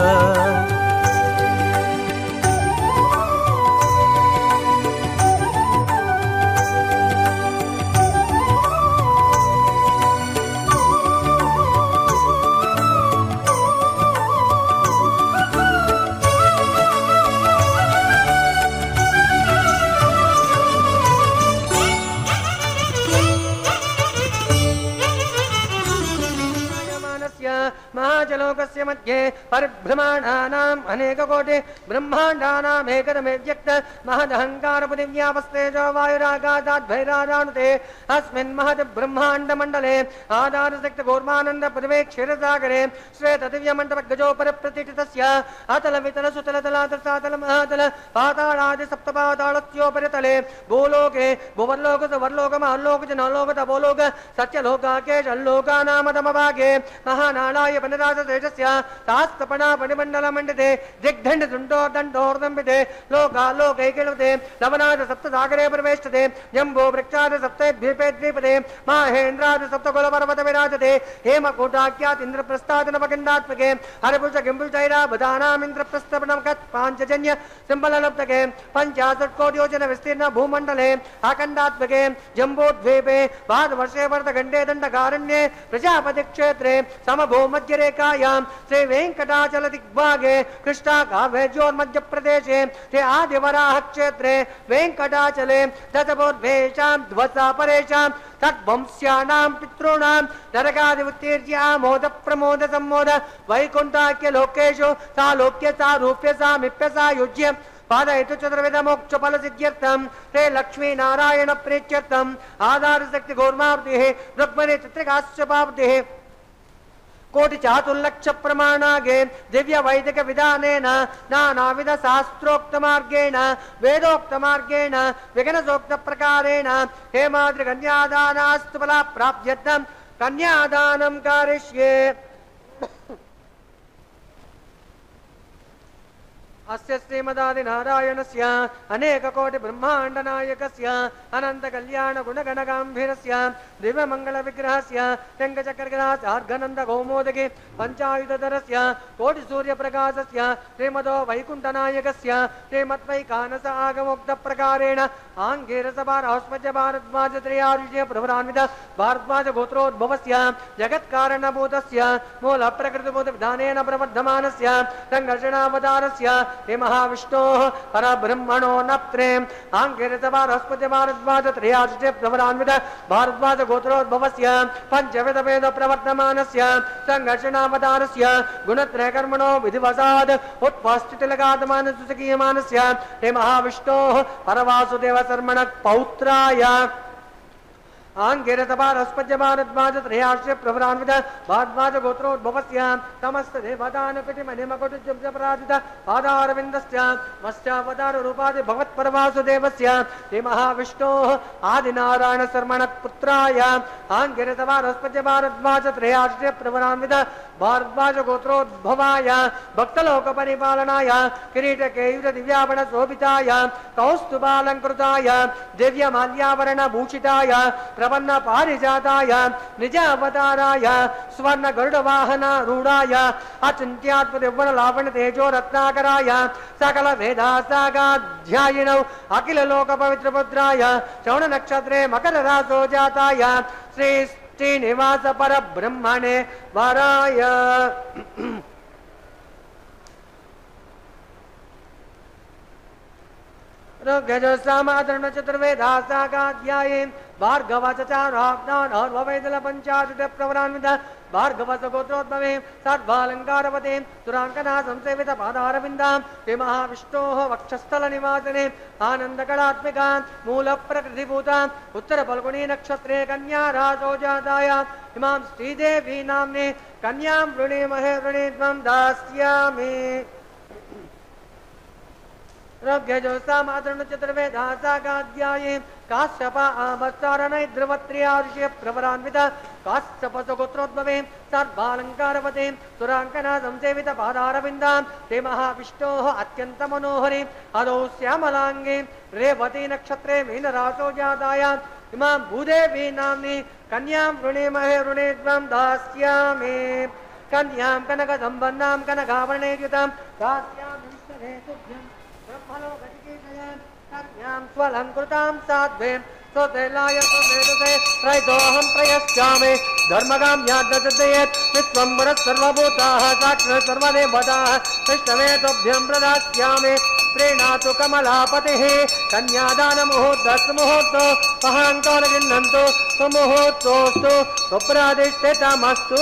महाजलोकस्य मध्ये परिभ्रमाणानाम् अनेककोटि ब्रह्माण्डानाम् एकदमेव्यक्त महदहङ्कार पृथिव्यापस्तेजो वायुरागादाद्भैराजानुते अस्मिन् महद् ब्रह्माण्डमण्डले आधारशक्तिगोर्मानन्द पृथिवे क्षीरसागरे श्वेतदिव्यमण्डपगजोपरिप्रतिष्ठितस्य अतल वितल सुतल तलातल महातल पाताळादि सप्तपाताळस्योपरितले भूलोके भुवर्लोक सुवर्लोक महल्लोक जनलोक तपोलोक सत्यलोकाकेश लोकानामदमभागे महानाळाय वनराज तेजस्य तास्तपना परिमण्डल मण्डिते दिग्दण्ड दुण्डो दण्डोर्दम्बिते लोकालोकैकिलते लवनाद सप्तसागरे प्रवेष्टते जम्बो वृक्षाद सप्ते द्वीपे द्वीपते माहेन्द्राद सप्तकुल पर्वत विराजते हेमकूटाख्यात इन्द्रप्रस्थाद नवगण्डात्मके हरभुज गिम्बुजैरावधानाम् इन्द्रप्रस्थपनमकत् पाञ्चजन्य सिंबललब्धके 50 कोटियोजन विस्तीर्ण भूमण्डले अखण्डात्मके जम्बोद्वीपे भारतवर्षे वर्धगण्डे दण्डकारण्ये प्रजापति क्षेत्रे समभूमध्य भाग्यरेखायां श्री वेंकटाचल दिग्भागे कृष्णाकाव्योर्मध्यप्रदेशे ते आदिवराह क्षेत्रे वेंकटाचले दशपूर्वेषां ध्वसापरेषां तद्वंस्यानां पितॄणां नरकादिवृत्तिर्य आमोद प्रमोद सम्मोद वैकुण्ठाख्य लोकेषु सालोक्य सारूप्य सामीप्य सायुज्य पादयतु चतुर्विध मोक्ष फल सिद्ध्यर्थम ते लक्ष्मी नारायण प्रीत्यर्थम आधार शक्ति घोर्माब्धिः रुक्मणी चित्रिकाश्च पाब्धिः कोटि चातुर्लक्ष प्रमाणागे दिव्य वैदिक विधानेन नानाविध शास्त्रोक्त मार्गेण वेदोक्त मार्गेण विघ्नसोक्त प्रकारेण हेमाद्रि कन्यादानास्तु फला प्राप्त्यर्थं कन्यादानं कारिष्ये। अस्य श्रीमदादिनारायणस्य अनेककोटि ब्रह्माण्डनायकस्य अनंत कल्याण गुणगणगाम्भीरस्य दिव्यमङ्गलविग्रहस्य टङ्कचक्रगदाचार्घनन्द कौमोदकी पञ्चायुधधरस्य कोटिसूर्यप्रकाशस्य श्रीमदो वैकुण्ठनायकस्य श्रीमद्वैकानस आगमोक्तप्रकारेण आङ्गीरसभारस्पत्य भारद्वाजत्रयार्जुनीय प्रभरान्वित भारद्वाजगोत्रोद्भवस्य जगत्कारणभूतस्य मूलप्रकृतिभूतविधानेन प्रवर्धमानस्य सङ्घर्षणावतारस्य हे महाविष्णोः परब्रह्मणो नप्त्रे आङ्गिरसभारस्पत्य भारद्वाजत्रयार्जुनीय प्रभरान्वित भारद्वाजगोत्रोद्भवस्य पञ्चविधवेद प्रवर्धमानस्य सङ्घर्षणावतारस्य गुणत्रयकर्मणो विधिवशात् उत्पस्थितिलगातमानसुसकीयमानस्य हे महाविष्णोः परवासुदेव शर्मणः पौत्राय आङ्गिरसभारस्पत्य भारद्वाजत्रयार्जुनीय प्रभरान्वित भारद्वाजगोत्रोद्भवस्य समस्त देवतानुकृतिमहिमकोटिजपराजित पादारविन्दस्य मत्स्यावताररूपादि भगवत्परवासुदेवस्य हे महाविष्णोः आदिनारायण शर्मणः पुत्राय आङ्गिरसभारस्पत्य भारद्वाजत्रयार्जुनीय प्रभरान्वित भारद्वाजगोत्रोद्भवाय भक्तलोकपरिपालनाय किरीटकेयूर दिव्याभरण शोभिताय कौस्तुभालङ्कृताय दिव्यमाल्याभरणभूषिताय प्रपन्न पारिजाताय निजावताराय स्वर्ण गरुडवाहनारूढाय अचिन्त्यात्मदिव्यन लावण्य तेजो रत्नाकराय सकल वेदासागाध्यायिनौ अखिल लोक पवित्र पुत्राय श्रवण नक्षत्रे मकर रासो जाताय श्री श्रीनिवास परब्रह्मणे वराय ऋग्यजुर्सामाधर्म चतुर्वेदासागाध्याये भार्गवचचाराब्दानर्ववैदल पञ्चाशत प्रवरान्वित भार्गवसगोत्रोद्भवे सर्वालङ्कारवते सुराङ्कना संसेवित पादारविन्दां हे महाविष्णोः वक्षस्थलनिवासिने आनन्दकलात्मिका मूलप्रकृतिभूता उत्तरफल्गुणी नक्षत्रे कन्या रासो जाताय इमां श्रीदेवी नाम्ने कन्यां वृणीमहे वृणीत्वं दास्यामि। ऋग्यजुर्सामाधर्म चतुर्वेदासागाध्याये काश्यप आभत्सारणैर्ध्रुवत्र्यार्षे प्रवरान्वित काश्यपसगोत्रोद्भवे सर्वालङ्कारवते सुराङ्कना संसेवित पादारविन्दां ते महाविष्णोः अत्यन्तमनोहरे अदौ श्यामलाङ्गे रेवती नक्षत्रे मीनरासो जाताय इमां भूदेवी नाम्नि कन्यां वृणीमहे वृणीत्वं दास्यामि। कन्यां कनकसम्पन्नां कनकाभरणैर्युतां दास्यामि तुभ्यं कन्यां स्वलङ्कृतां साध्वीं स्वशैलाय स्वमेधसे त्रयदोऽहं प्रयस्यामि धर्मकाम्याद्दयेत् विश्वम्भरः सर्वभूताः साक्षर सर्वदेवताः विष्णवे तुभ्यं प्रदास्यामि। प्रीणातु कमलापतिः कन्यादानमुहूर्तस्तु महाङ्कालगिन्नन्तु सुमुहूर्तोऽस्तु सुप्रादिष्टितमस्तु।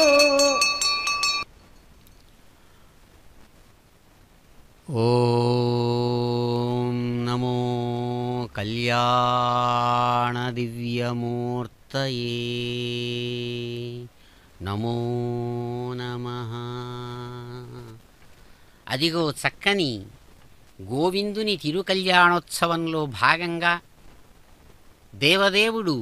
ओम नमो कल्याण दिव्यमूर्तये नमो नमः। అదిగో చక్కని గోవిందుని తిరుకల్యాణోత్సవంలో భాగంగా దేవదేవుడు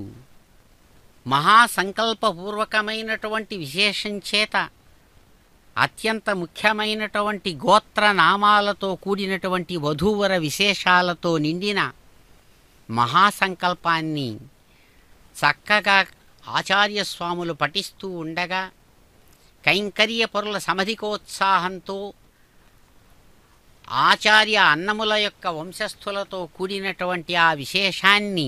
మహాసంకల్పపూర్వకమైనటువంటి విశేషం చేత అత్యంత ముఖ్యమైనటువంటి గోత్రనామాలతో కూడినటువంటి వధూవర విశేషాలతో నిండిన మహాసంకల్పాన్ని చక్కగా ఆచార్యస్వాములు పఠిస్తూ ఉండగా కైంకర్య పరుల సమధికోత్సాహంతో ఆచార్య అన్నముల యొక్క వంశస్థులతో కూడినటువంటి ఆ విశేషాన్ని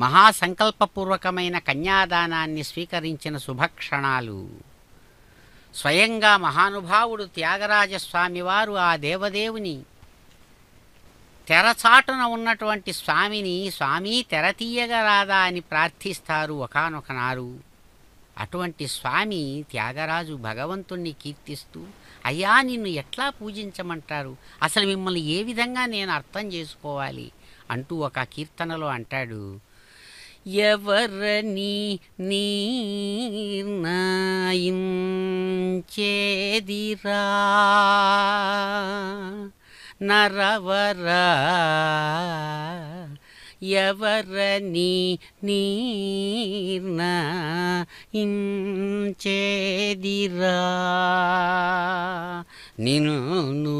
మహాసంకల్పపూర్వకమైన కన్యాదానాన్ని స్వీకరించిన శుభక్షణాలు స్వయంగా మహానుభావుడు త్యాగరాజస్వామి వారు ఆ దేవదేవుని తెరచాటున ఉన్నటువంటి స్వామిని, స్వామి తెర తీయగా రాదా అని ప్రార్థిస్తారు ఒకానొక నారు. అటువంటి స్వామి త్యాగరాజు భగవంతుణ్ణి కీర్తిస్తూ, అయ్యా నిన్ను ఎట్లా పూజించమంటారు, అసలు మిమ్మల్ని ఏ విధంగా నేను అర్థం చేసుకోవాలి అంటూ ఒక కీర్తనలో అంటాడు. ఎవరని నిర్ణయించేదిరా నరవరా, ఎవరని నిర్ణయించేదిరా నిన్ను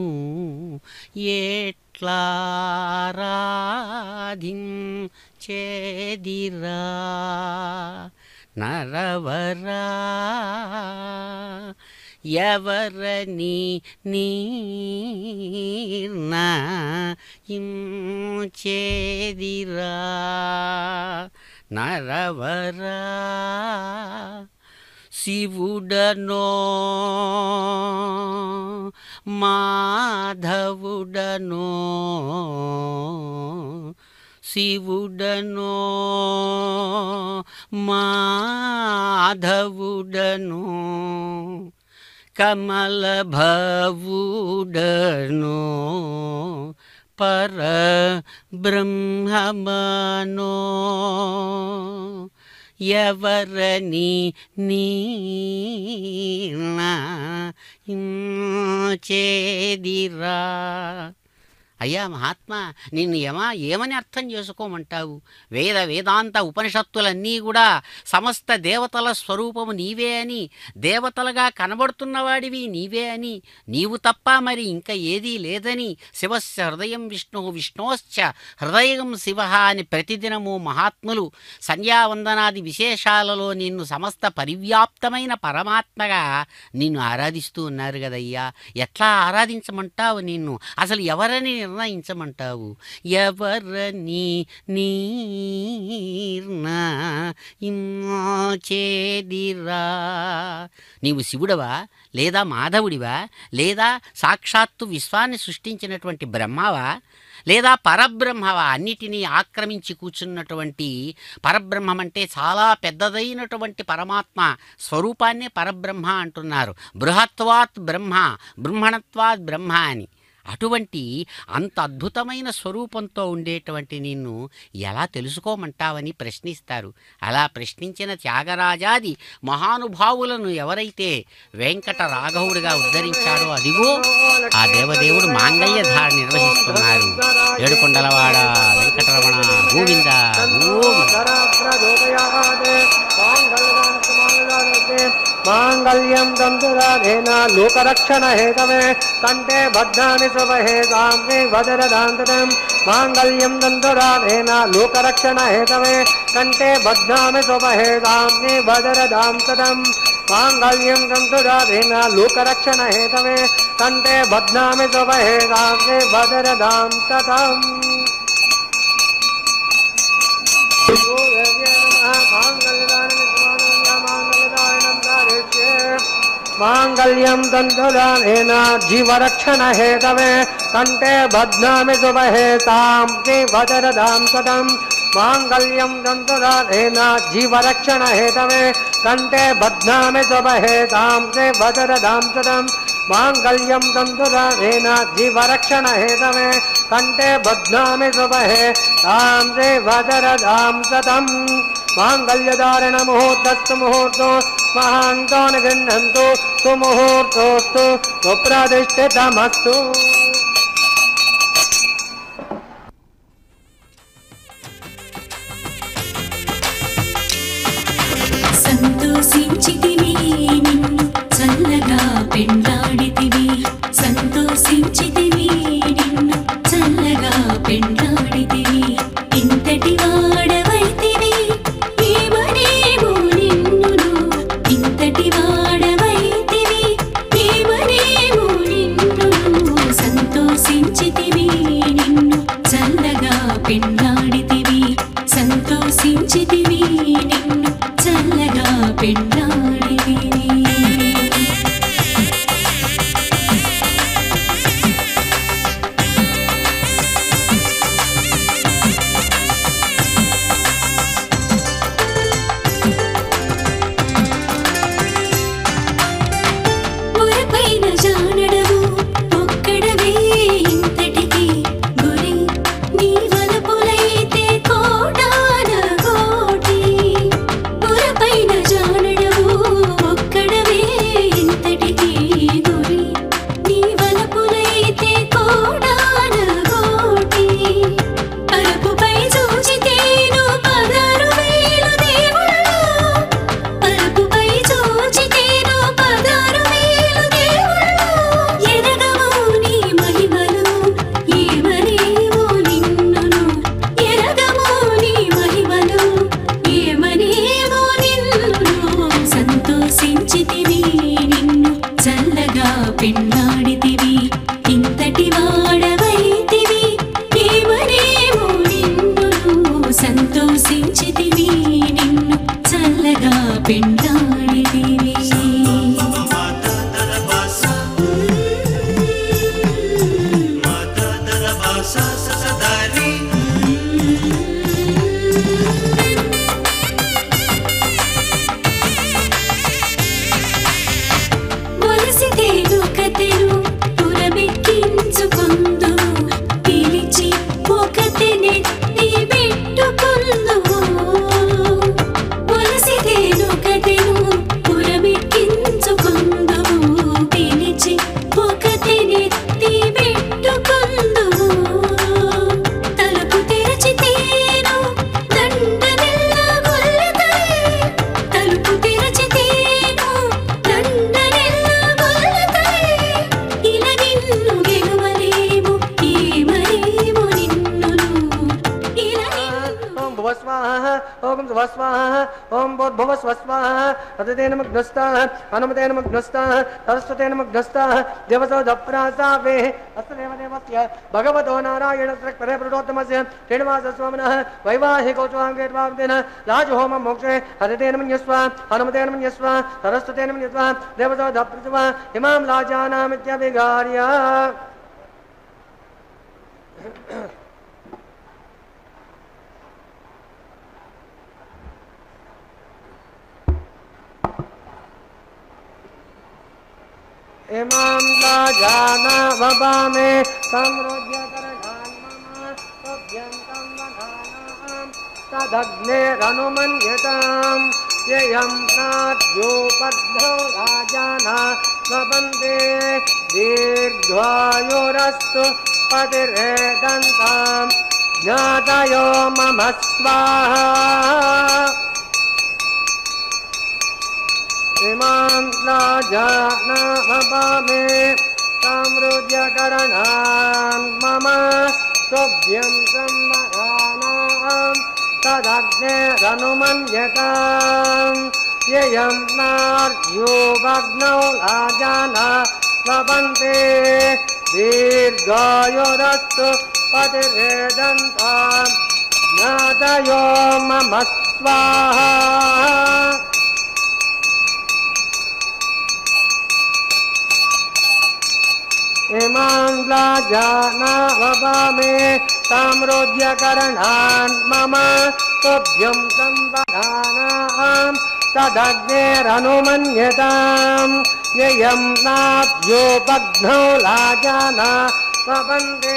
ఎట్లారాధించేదిరా నరవరా, ఎవరని నిర్ణయించేదిరా నరవరా, శివుడనో మాధవుడనో, శివుడనో మాధవుడనో, కమల భవుడనో పర బ్రహ్మమనో, ఎవరని నిర్ణయించేదిరా. అయ్యా మహాత్మా, నిన్ను ఏమని అర్థం చేసుకోమంటావు? వేదాంత ఉపనిషత్తులన్నీ కూడా సమస్త దేవతల స్వరూపము నీవే అని, దేవతలుగా కనబడుతున్నవాడివి నీవే అని, నీవు తప్ప మరి ఇంకా ఏదీ లేదని, శివస్య హృదయం విష్ణు విష్ణోశ్చ హృదయం శివ అని ప్రతిదినము మహాత్ములు సంధ్యావందనాది విశేషాలలో నిన్ను సమస్త పరివ్యాప్తమైన పరమాత్మగా నిన్ను ఆరాధిస్తూ ఉన్నారు కదయ్యా. ఎట్లా ఆరాధించమంటావు నిన్ను? అసలు ఎవరని నిర్ణయించమంటావు? ఎవరని నిర్ణయించేదిరా. నీవు శివుడవా, లేదా మాధవుడివా, లేదా సాక్షాత్తు విశ్వాన్ని సృష్టించినటువంటి బ్రహ్మవా, లేదా పరబ్రహ్మవా? అన్నిటినీ ఆక్రమించి కూర్చున్నటువంటి పరబ్రహ్మం అంటే చాలా పెద్దదైనటువంటి పరమాత్మ స్వరూపాన్నే పరబ్రహ్మ అంటున్నారు. బృహత్వాత్ బ్రహ్మ, బ్రహ్మణత్వాత్ బ్రహ్మ అని. అటువంటి అంత అద్భుతమైన స్వరూపంతో ఉండేటువంటి నిన్ను ఎలా తెలుసుకోమంటావని ప్రశ్నిస్తారు. అలా ప్రశ్నించిన త్యాగరాజాది మహానుభావులను ఎవరైతే వెంకట రాఘవుడిగా ఉద్ధరించాడో అదిగో ఆ దేవదేవుడు మాంగళ్య ధార నిర్వహిస్తున్నారు. ఏడుకొండలవాడ వెంకటరమణ గోవింద గోవింద. మాంగళ్యం దంతురాధేన లోకరక్షణ హేతవే కంఠే బధ్నాని శుభహే సామ్ని వదరదాంతరం. మాంగళ్యం దంతురాధేన లోకరక్షణ హేతవే కంఠే బధ్నామి శుభహే సామ్ని వదరదాంతరం. మాంగళ్యం దంతురాధేన లోకరక్షణ హేతవే కంఠే బధ్నామి శుభహే సామ్ని వదరదాంతరం. మాంగళ్యం దంతురాధేన జీవరక్షణ హేతవే కంఠే బధ్నామి శుభహే సామ్ని వదరదాం సదం. మాంగళ్యం దంతురాధేన జీవరక్షణ హేతవే కంఠే బధ్నామి శుభహే సామ్ని వదరదాం సదం. మాంగళ్యం దంతురాధేన జీవరక్షణ హేతవే కంఠే బధ్నామి శుభహే సామ్ని వదరదాం సదం. మాంగళ్యధారణ ముహూర్తస్తు ముహూర్తో మహాంతో నిగృహంతు సుముహూర్తోస్తు సుప్రతిష్ఠితమస్తు. సంతోషించితివి నిన్ను చల్లగా పెండ్లాడితివి, సంతోషించితివి నిన్ను చల్లగా పెండ్లాడితివి. ఇంతటి వాడవైతివి ఏమనేమో నిన్నును, ఇంతటి వాడవైతివి ఏమనేమో నిన్నును. సంతోషించితివి నిన్ను చల్లగా పెండ్లాడితివి, సంతోషించితివి నిన్ను చల్లగా పెండ్లాడితివి. పెండ్లాడితివి ఇంతటి వాడవైతివి ఏమనేమో నిన్ను సంతోషించితివి నిన్ను చల్లగా పెండ్లాడితివి వలసితేను కథెను పురమెక్కించుకుందువు పిలిచి ఒకతెనెత్తి పెట్టుకుందువు వలసితేను కథెను పురమెక్కించుకుందువు పిలిచి ఒకతెనెత్తి పెట్టుకుందువు తలుపు తెరచితేను దండనెల్ల గొల్లతై తలుపు తెరచితేను దండనెల్ల గొల్లతై ఇలా నిన్ను గెలువలేము ఏమలేము నిన్నును ఇలా ఓం భువ స్వాహ ఓం శుభ స్వాహ ఓం భూర్భువ స్వ స్వాహ హృదయేన మగ్నస్తాః హనుమతేన మగ్నస్తాః సరస్వతేన మగ్నస్తాః దేవతో దప్రాసావే అస్తదేవ దేవస్య భగవతో నారాయణ పరే పురుషోత్తమస్య శ్రీనివాస స్వామినః వైవాహికోత్సవాంగేర్వాగ్దేన రాజహోమ మోక్షే హృదయేన మన్యస్వ హనుమతేన మన్యస్వ సరస్వతేన మన్యస్వ దేవతో దప్రతివ ఇమాం రాజానామిత్యభిగార్య इमां राजाना ववामे समृद्ध्य करणान् मम तभ्यन्तं वधानां तदग्नेरनुमन्यताम् ययं नाद्योपद्धो राजाना ववन्दे दीर्घायुरस्तु पतिरेदन्तां ज्ञातयो मम स्वाहा इमां राजानाववामे समृद्ध्यकरणान् मम तुभ्यं संवदानां तदग्नेरनुमन्यताम् ययं नार्योपग्नौ राजाना ववन्ते दीर्घायुरस्तु पतिरेदन्तां ज्ञातयो मम स्वाहा इमां राजानाववामे समृद्ध्यकरणान् मम तुभ्यं संवदानां तदग्नेरनुमन्यताम् ययं नाभ्योपग्नौ राजाना ववन्ते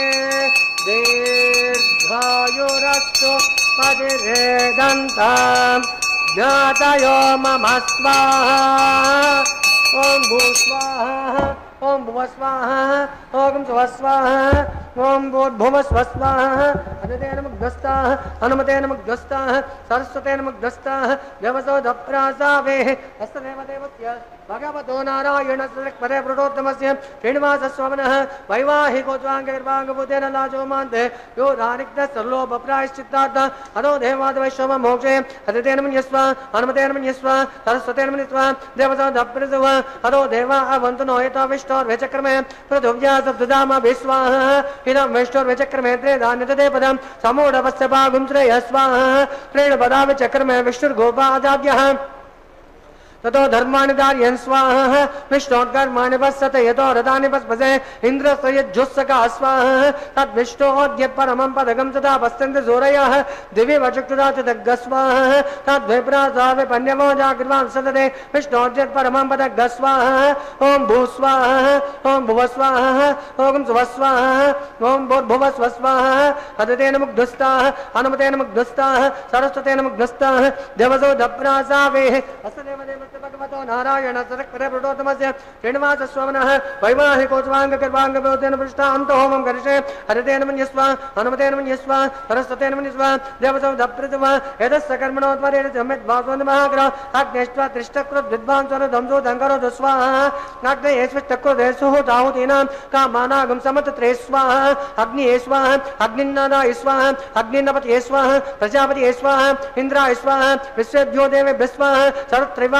दीर्घायुरस्तु पतिरेदन्तां ज्ञातयो मम स्वाहा ॐ भूस्वाहा ओम भुव स्वाहा ओम सुव स्वाहा ओम भूर्भुव स्व स्वाहा हनुमतेन मुग्धस्ताः हनुमतेन मुग्धस्ताः सरस्वतेन मुग्धस्ताः देवसो दप्रासावे हस्तदेव देवस्य भगवतो नारायणस्य परे पुरुषोत्तमस्य श्रीनिवासस्वामिनः वैवाहिकोत्सवाङ्गैर्वाङ्गभूतेन लाजोमान्ते यो रानिक्तसर्लोपप्रायश्चित्तार्थ हनो देवादवैश्वम मोक्षे हरितेन मन्यस्व हनुमतेन मन्यस्व सरस्वतेन मन्यस्व देवसो दप्रिसव हनो देवा अवन्तु नो एताविष्टोर्वेचक्रमे पृथिव्या सप्तधामा विश्वाः इदं विष्णुर्वेचक्रमे त्रेधान्यतते पदं समूढवस्य भागुं श्रेयस्वाः त्रीणपदाविचक्रमे विष्णुर्गोपादाभ्यः ततो धर्माणि धारयन् स्वाहा विष्णोर्कर्माणि वत्सते यतो रथानि वस्पसे इन्द्रस्य यज्जुस्सका स्वाहा तद्विष्णोऽद्य परमं पदकं तथा वस्यन्ति सूरयः दिवि वचक्षुषा च दग्गस्वाहा तद्विप्रासावे पन्यवो जागृवान् सतते विष्णोऽद्य परमं पदग्गस्वाहा ॐ भूस्वाहा ॐ भुवस्वाहा ॐ सुवस्वाहा ॐ भूर्भुवस्वस्वाहा हदतेन मुग्धस्ताः हनुमतेन मुग्धस्ताः सरस्वतेन मुग्धस्ताः देवसो दप्रासावे हस्तदेव भगवतो नारायण सरक्परे पुरुषोत्तमस्य श्रीनिवासस्वामिनः वैवाहिकोत्सवाङ्गकर्वाङ्गभूतेन पृष्ठान्तो होमं करिष्ये हरितेन मन्यस्व हनुमतेन मन्यस्व सरस्वतेन मन्यस्व देवसौ दप्रितव एतस्य कर्मणोत्परेण सम्यद्भासवन्तमहाग्रह अग्नेष्ट्वा त्रिष्टकृत् विद्वांसोन ध्वंसो धङ्करो दुस्वाहा अग्नेयेष्विष्टकृते सुहूताहुतीनां कामानागं समतत्रे स्वाहा अग्निये स्वाहा अग्निन्नादाय स्वाहा अग्निन्नपतये स्वाहा प्रजापतये स्वाहा इन्द्राय स्वाहा विश्वेभ्यो देवेभ्यः स्वाहा सर्वत्रैवानादिष्ट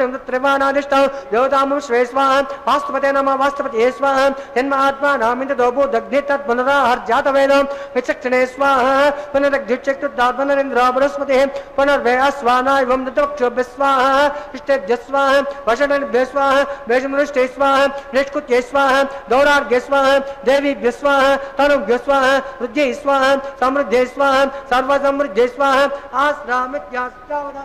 त्रिवानादिष्टौ देवतामुं श्वे स्वाहा वास्तुपते नमः वास्तुपते स्वाहा जन्मात्मा नामिन्दो भूदग्नि तत्पुनराहर्जातवेदो विचक्षणे स्वाहा पुनरग्धिचक्षुर्दात्मनरेन्द्र बृहस्पतिः पुनर्वे अस्वाना एवं दत्तवक्षोभ्य स्वाहा इष्टेभ्य स्वाहा वषडभ्य स्वाहा वेषमृष्टे स्वाहा निष्कुत्ये स्वाहा दौरार्घ्य स्वाहा देवीभ्य स्वाहा तनुभ्य स्वाहा रुद्ध्ये स्वाहा समृद्धे स्वाहा सर्वसमृद्धे स्वाहा आश्रामित्यास्तावदा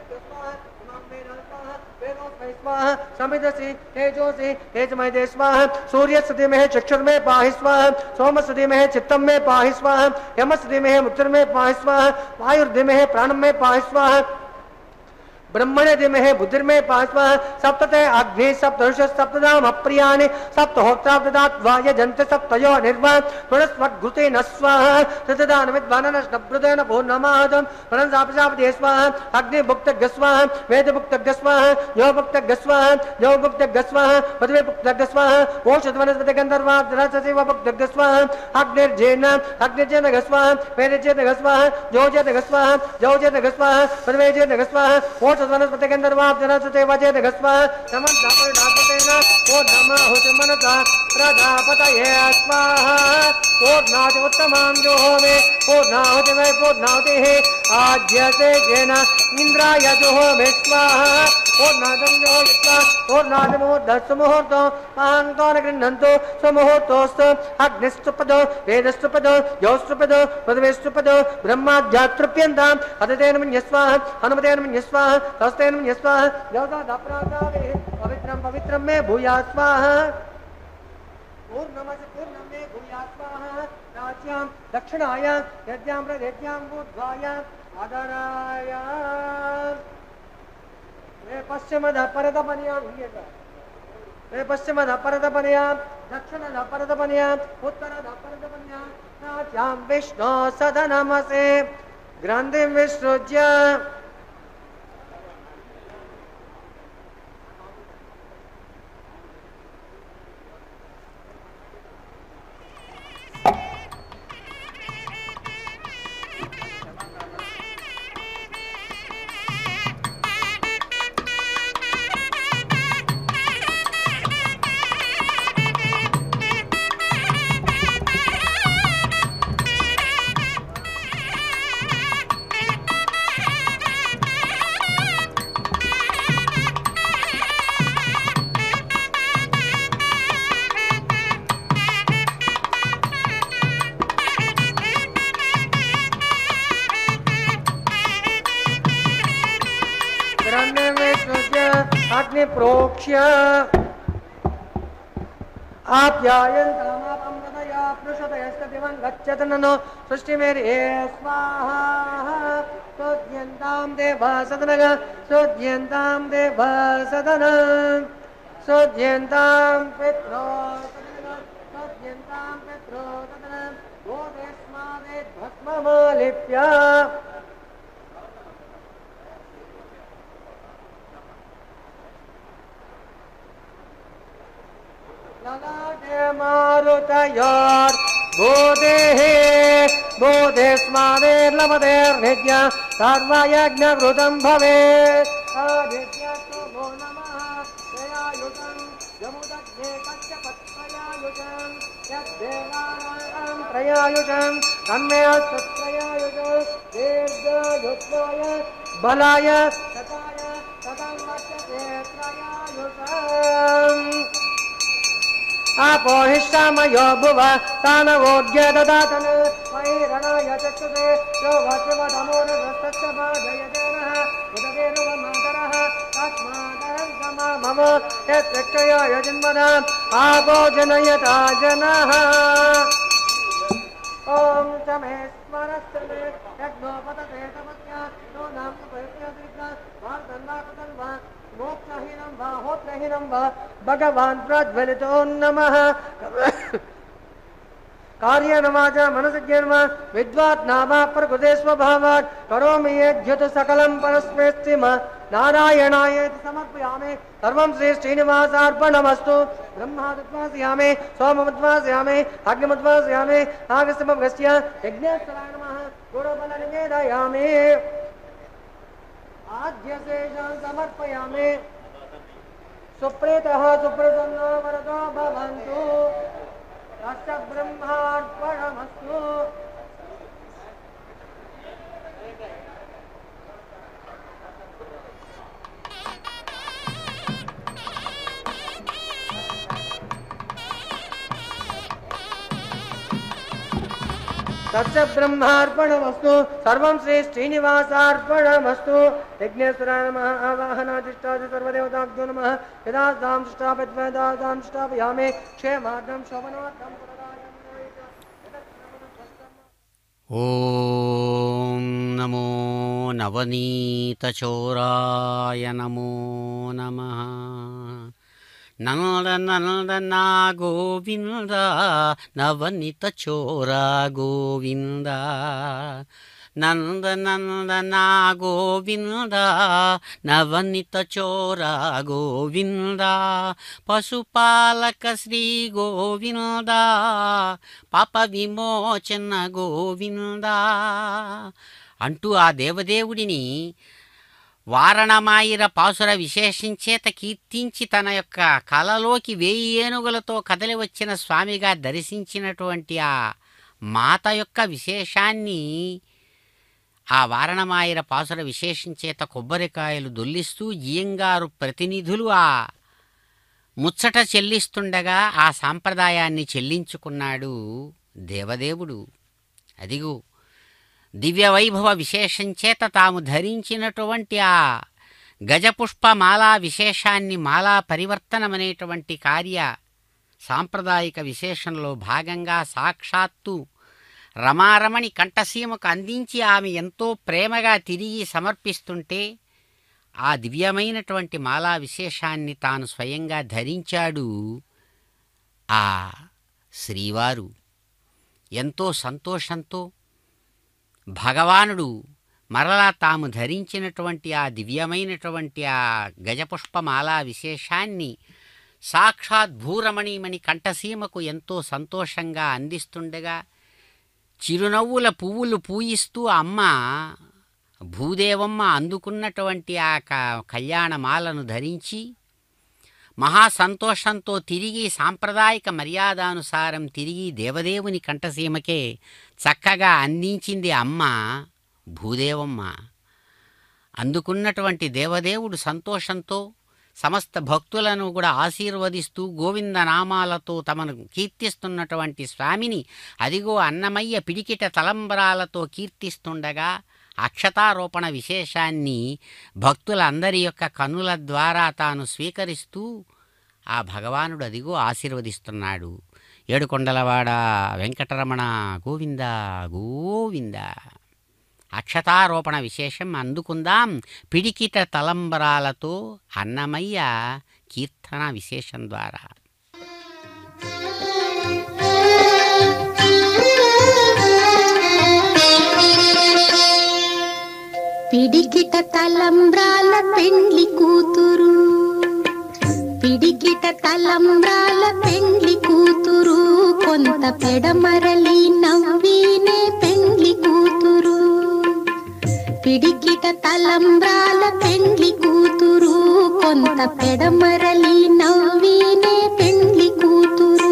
समिधसि तेजोसि तेजमय दे स्वाहा सूर्य सदी में चक्षुर में पाहि स्वाहा सोम सदी में चित्तम में पाहि स्वाहा यम सदी में मुद्र में पाहि स्वाहा वायुर्दि में प्राण में पाहि स्वाहा ब्रह्मणे दिमहे बुद्धिर्मे पास्वा सप्तते अग्नि सप्तऋष सप्तदाम अप्रियाणि सप्तहोत्राब्दात्वाय जन्ते सप्तयो निर्वाण पुनस्वद्घृते न स्वाहा ततदानमिद्वानन स्नब्रुदेन पूर्णमादं पुनस्सापसापदे स्वाहा अग्नि भुक्तज्ञ स्वाहा वेद भुक्तज्ञ स्वाहा यो भुक्तज्ञ स्वाहा यो भुक्तज्ञ स्वाहा पदवे भुक्तज्ञ स्वाहा ओषधवनस्पति गन्धर्वाब्दरससेव भुक्तज्ञ स्वाहा अग्निर्जेन अग्निजेन स्वाहा वेदजेन स्वाहा योजेन स्वाहा योजेन स्वाहा पदवेजेन स्वाहा वनस्पति गंधर्वाब्दरसते वजेन स्वाहा नमः दापरदापतेन ओ नमः हुतमनसा प्रजापतये स्वाहा पूर्णात् उत्तमां जोहोमे पूर्णाहुति वै पूर्णाहुतिः आज्यते येन इन्द्राय जोहोमे स्वाहा पूर्णादं जोहोयित्वा पूर्णात् मुहूर्तस्तु मुहूर्तो महान्तो न गृह्णन्तु स्वमुहूर्तोऽस्तु अग्निस्तुपदो वेदस्तुपदो योस्तुपदो पदवेस्तुपदो ब्रह्माध्यातृप्यन्ताम् अदतेन मन्यस्वाहा हनुमतेन मन्यस्वाहा तस्तेन मन्यस्वाहा देवतादापराधावे पवित्रं पवित्रं मे भूयात् स्वाहा पूर्णमसि पूर्णं मे भूयात् स्वाहा राज्यां दक्षिणायां यज्ञां प्रयज्ञां ऊर्ध्वायां आदराय मे पश्चिमदः परतपन्यां मे पश्चिमदः परतपन्यां दक्षिणदः परतपन्यां उत्तरदः परतपन्यां राज्यां विष्णो सदनमसे ग्रन्थिं विसृज्य प्रोक्ष्य आप्यायन्तामापमृतया पृषतयस्तदिवं गच्छतननो सृष्टिमेर्ये स्वाहा सोद्यन्तां देवा सदनग सोद्यन्तां देवा सदनं सोद्यन्तां पित्रो सदनं सोद्यन्तां पित्रो सदनं गोदेस्मादेद्भस्ममालिप्य मारुतयोर बोधेः बोधेस्मादेर्लभतेर्नित्या सर्वयज्ञकृतं भवेत् आदित्यस्तु भो नमः त्रयायुतं यमुदग्ने कच्छपत्रयायुतं यद्देवानां त्रयायुतं तन्मे अस्तु त्रयायुतं दीर्घयुत्वाय बलाय तताय ततं वर्तते त्रयायुतं आपोहिष्ठामयो भुव तानवोद्य ददातन वैरणाय चक्षुषे यो वज्रवदमोरस्तस्य भाजयतेनः उदकेरुवमातरः तस्मादहं समा मम यत्क्षयाय जन्मनाम् आपो जनयता जनः ॐ च मे स्मरस्तु मे यज्ञोपतते तपस्या नो नाम सुपयत्यादिग्ना वार्तन्वाकृतं वा मोक्षहीनं वा होत्रहीनं वा भगवान् प्रज्वलितो नमः कार्येण वाचा मनसज्ञेन वा विद्वात् नाम प्रकृते स्वभावात् करोमि यद्युत सकलं परस्मैस्तिम नारायणायेति समर्पयामि सर्वं श्री श्रीनिवासार्पणमस्तु ब्रह्मादुद्वासयामि सोममुद्वासयामि अग्निमुद्वासयामि नागस्तमभ्यस्य यज्ञस्थलाय नमः गुरुबलनिवेदयामि आद्यशेषं समर्पयामि सुप्रीतः सुप्रसन्नो वरदो भवन्तु तस्य ब्रह्मार्पणमस्तु। तस्य ब्रह्मार्पणमस्तु। सर्वं श्री श्रीनिवासार्पणमस्तु। यज्ञेश्वराय नमः। आवाहनाधिष्ठाय सर्वदेवताभ्यो नमः। यदा दां स्थापयामि स्थापयामि क्षेमार्थं शोभनार्थं ఓం నమో నవనీతచోరాయ నమో నమః. నందన గోవింద నవనీత చోరా గోవింద. నందన గోవింద నవనీత చోరా గోవింద. పశుపాలక శ్రీ గోవింద పాప విమోచన గోవింద అంటూ ఆ దేవదేవుడిని వారణమాయిర పాసుర విశేషంచేత కీర్తించి తన యొక్క కలలోకి 1000 ఏనుగులతో కదలి వచ్చిన స్వామిగా దర్శించినటువంటి ఆ మాత యొక్క విశేషాన్ని ఆ వారణమాయిర పాసుర విశేషంచేత కొబ్బరికాయలు దొల్లిస్తూ జియంగారు ప్రతినిధులు ఆ ముచ్చట చెల్లిస్తుండగా ఆ సాంప్రదాయాన్ని చెల్లించుకున్నాడు దేవదేవుడు. అదిగో దివ్య వైభవ విశేషంచేత తాము ధరించినటువంటి ఆ గజపుష్పమాలా విశేషాన్ని మాలా పరివర్తనమనేటువంటి కార్య సాంప్రదాయిక విశేషంలో భాగంగా సాక్షాత్తు రమారమణి కంఠసీమకు అందించి ఆమె ఎంతో ప్రేమగా తిరిగి సమర్పిస్తుంటే ఆ దివ్యమైనటువంటి మాలా విశేషాన్ని తాను స్వయంగా ధరించాడు ఆ శ్రీవారు. ఎంతో సంతోషంతో భగవానుడు మరలా తాము ధరించినటువంటి ఆ దివ్యమైనటువంటి ఆ గజపుష్పమాలా విశేషాన్ని సాక్షాత్ భూరమణిమణి కంఠసీమకు ఎంతో సంతోషంగా అందిస్తుండగా చిరునవ్వుల పువ్వులు పూయిస్తూ అమ్మ భూదేవమ్మ అందుకున్నటువంటి ఆ కళ్యాణమాలను ధరించి మహాసంతోషంతో తిరిగి సాంప్రదాయిక మర్యాదానుసారం తిరిగి దేవదేవుని కంఠసీమకే చక్కగా అందించింది అమ్మ భూదేవమ్మ. అందుకున్నటువంటి దేవదేవుడు సంతోషంతో సమస్త భక్తులను కూడా ఆశీర్వదిస్తూ గోవిందనామాలతో తమను కీర్తిస్తున్నటువంటి స్వామిని అదిగో అన్నమయ్య పిడికిట తలంబరాలతో కీర్తిస్తుండగా అక్షతారోపణ విశేషాన్ని భక్తులందరి యొక్క కన్నుల ద్వారా తాను స్వీకరిస్తూ ఆ భగవానుడు అదిగో ఆశీర్వదిస్తున్నాడు. ఏడుకొండలవాడ వెంకటరమణ గోవింద గోవింద. అక్షతారోపణ విశేషం అందుకుందాం పిడికిట తలంబరాలతో అన్నమయ్య కీర్తన విశేషం ద్వారా. పిడికిట తలంబ్రాల పెండ్లి కూతురు, పిడికిట తలంబ్రాల పెండ్లి కూతురు, కొంత పెడమరలి నవ్వినే పెండ్లి కూతురు. పిడికిట తలంబ్రాల పెండ్లి కూతురు, కొంత పెడమరలి నవ్వినే పెండ్లి కూతురు.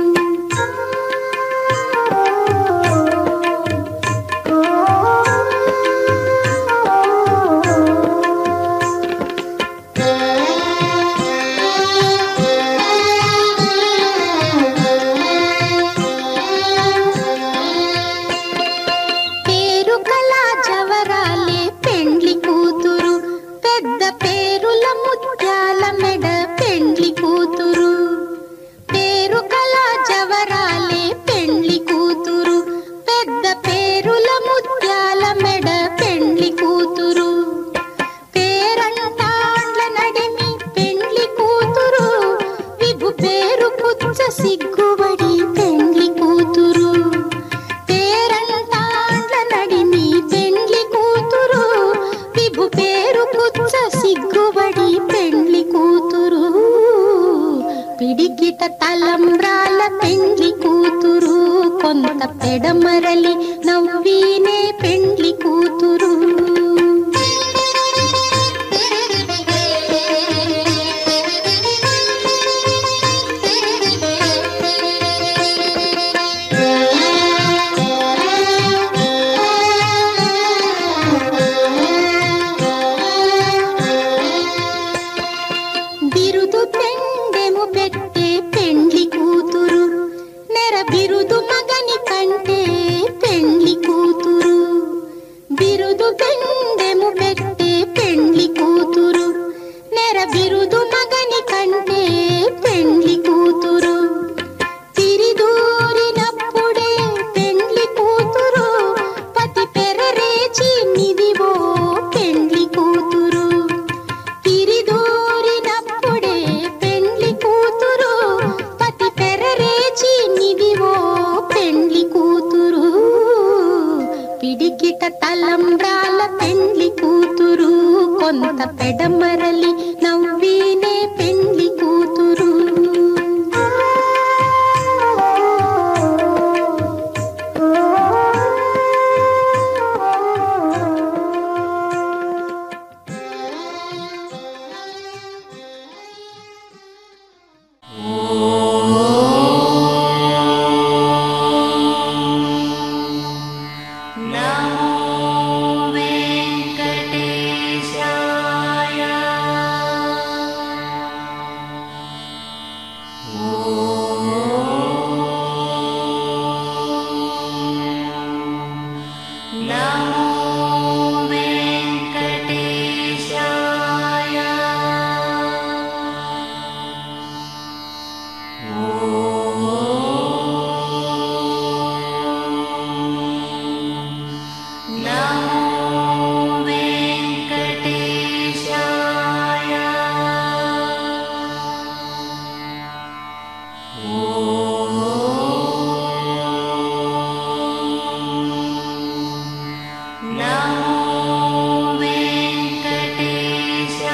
సిగ్గుబడి పెండ్లి కూతురు, పేరంటాండ్ల నడిమి పెండ్లి కూతురు, విభు పేరు పుచ్చ సిగ్గుబడి పెండ్లి కూతురు. పిడికిట తలంబ్రాల పెండ్లి కూతురు, కొంత పెడమరలి నవ్వినే పెండ్లి కూతురు. పెడమరలి నవ్వీనే పెండ్లి కూతురు.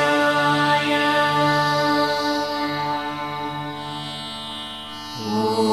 Oh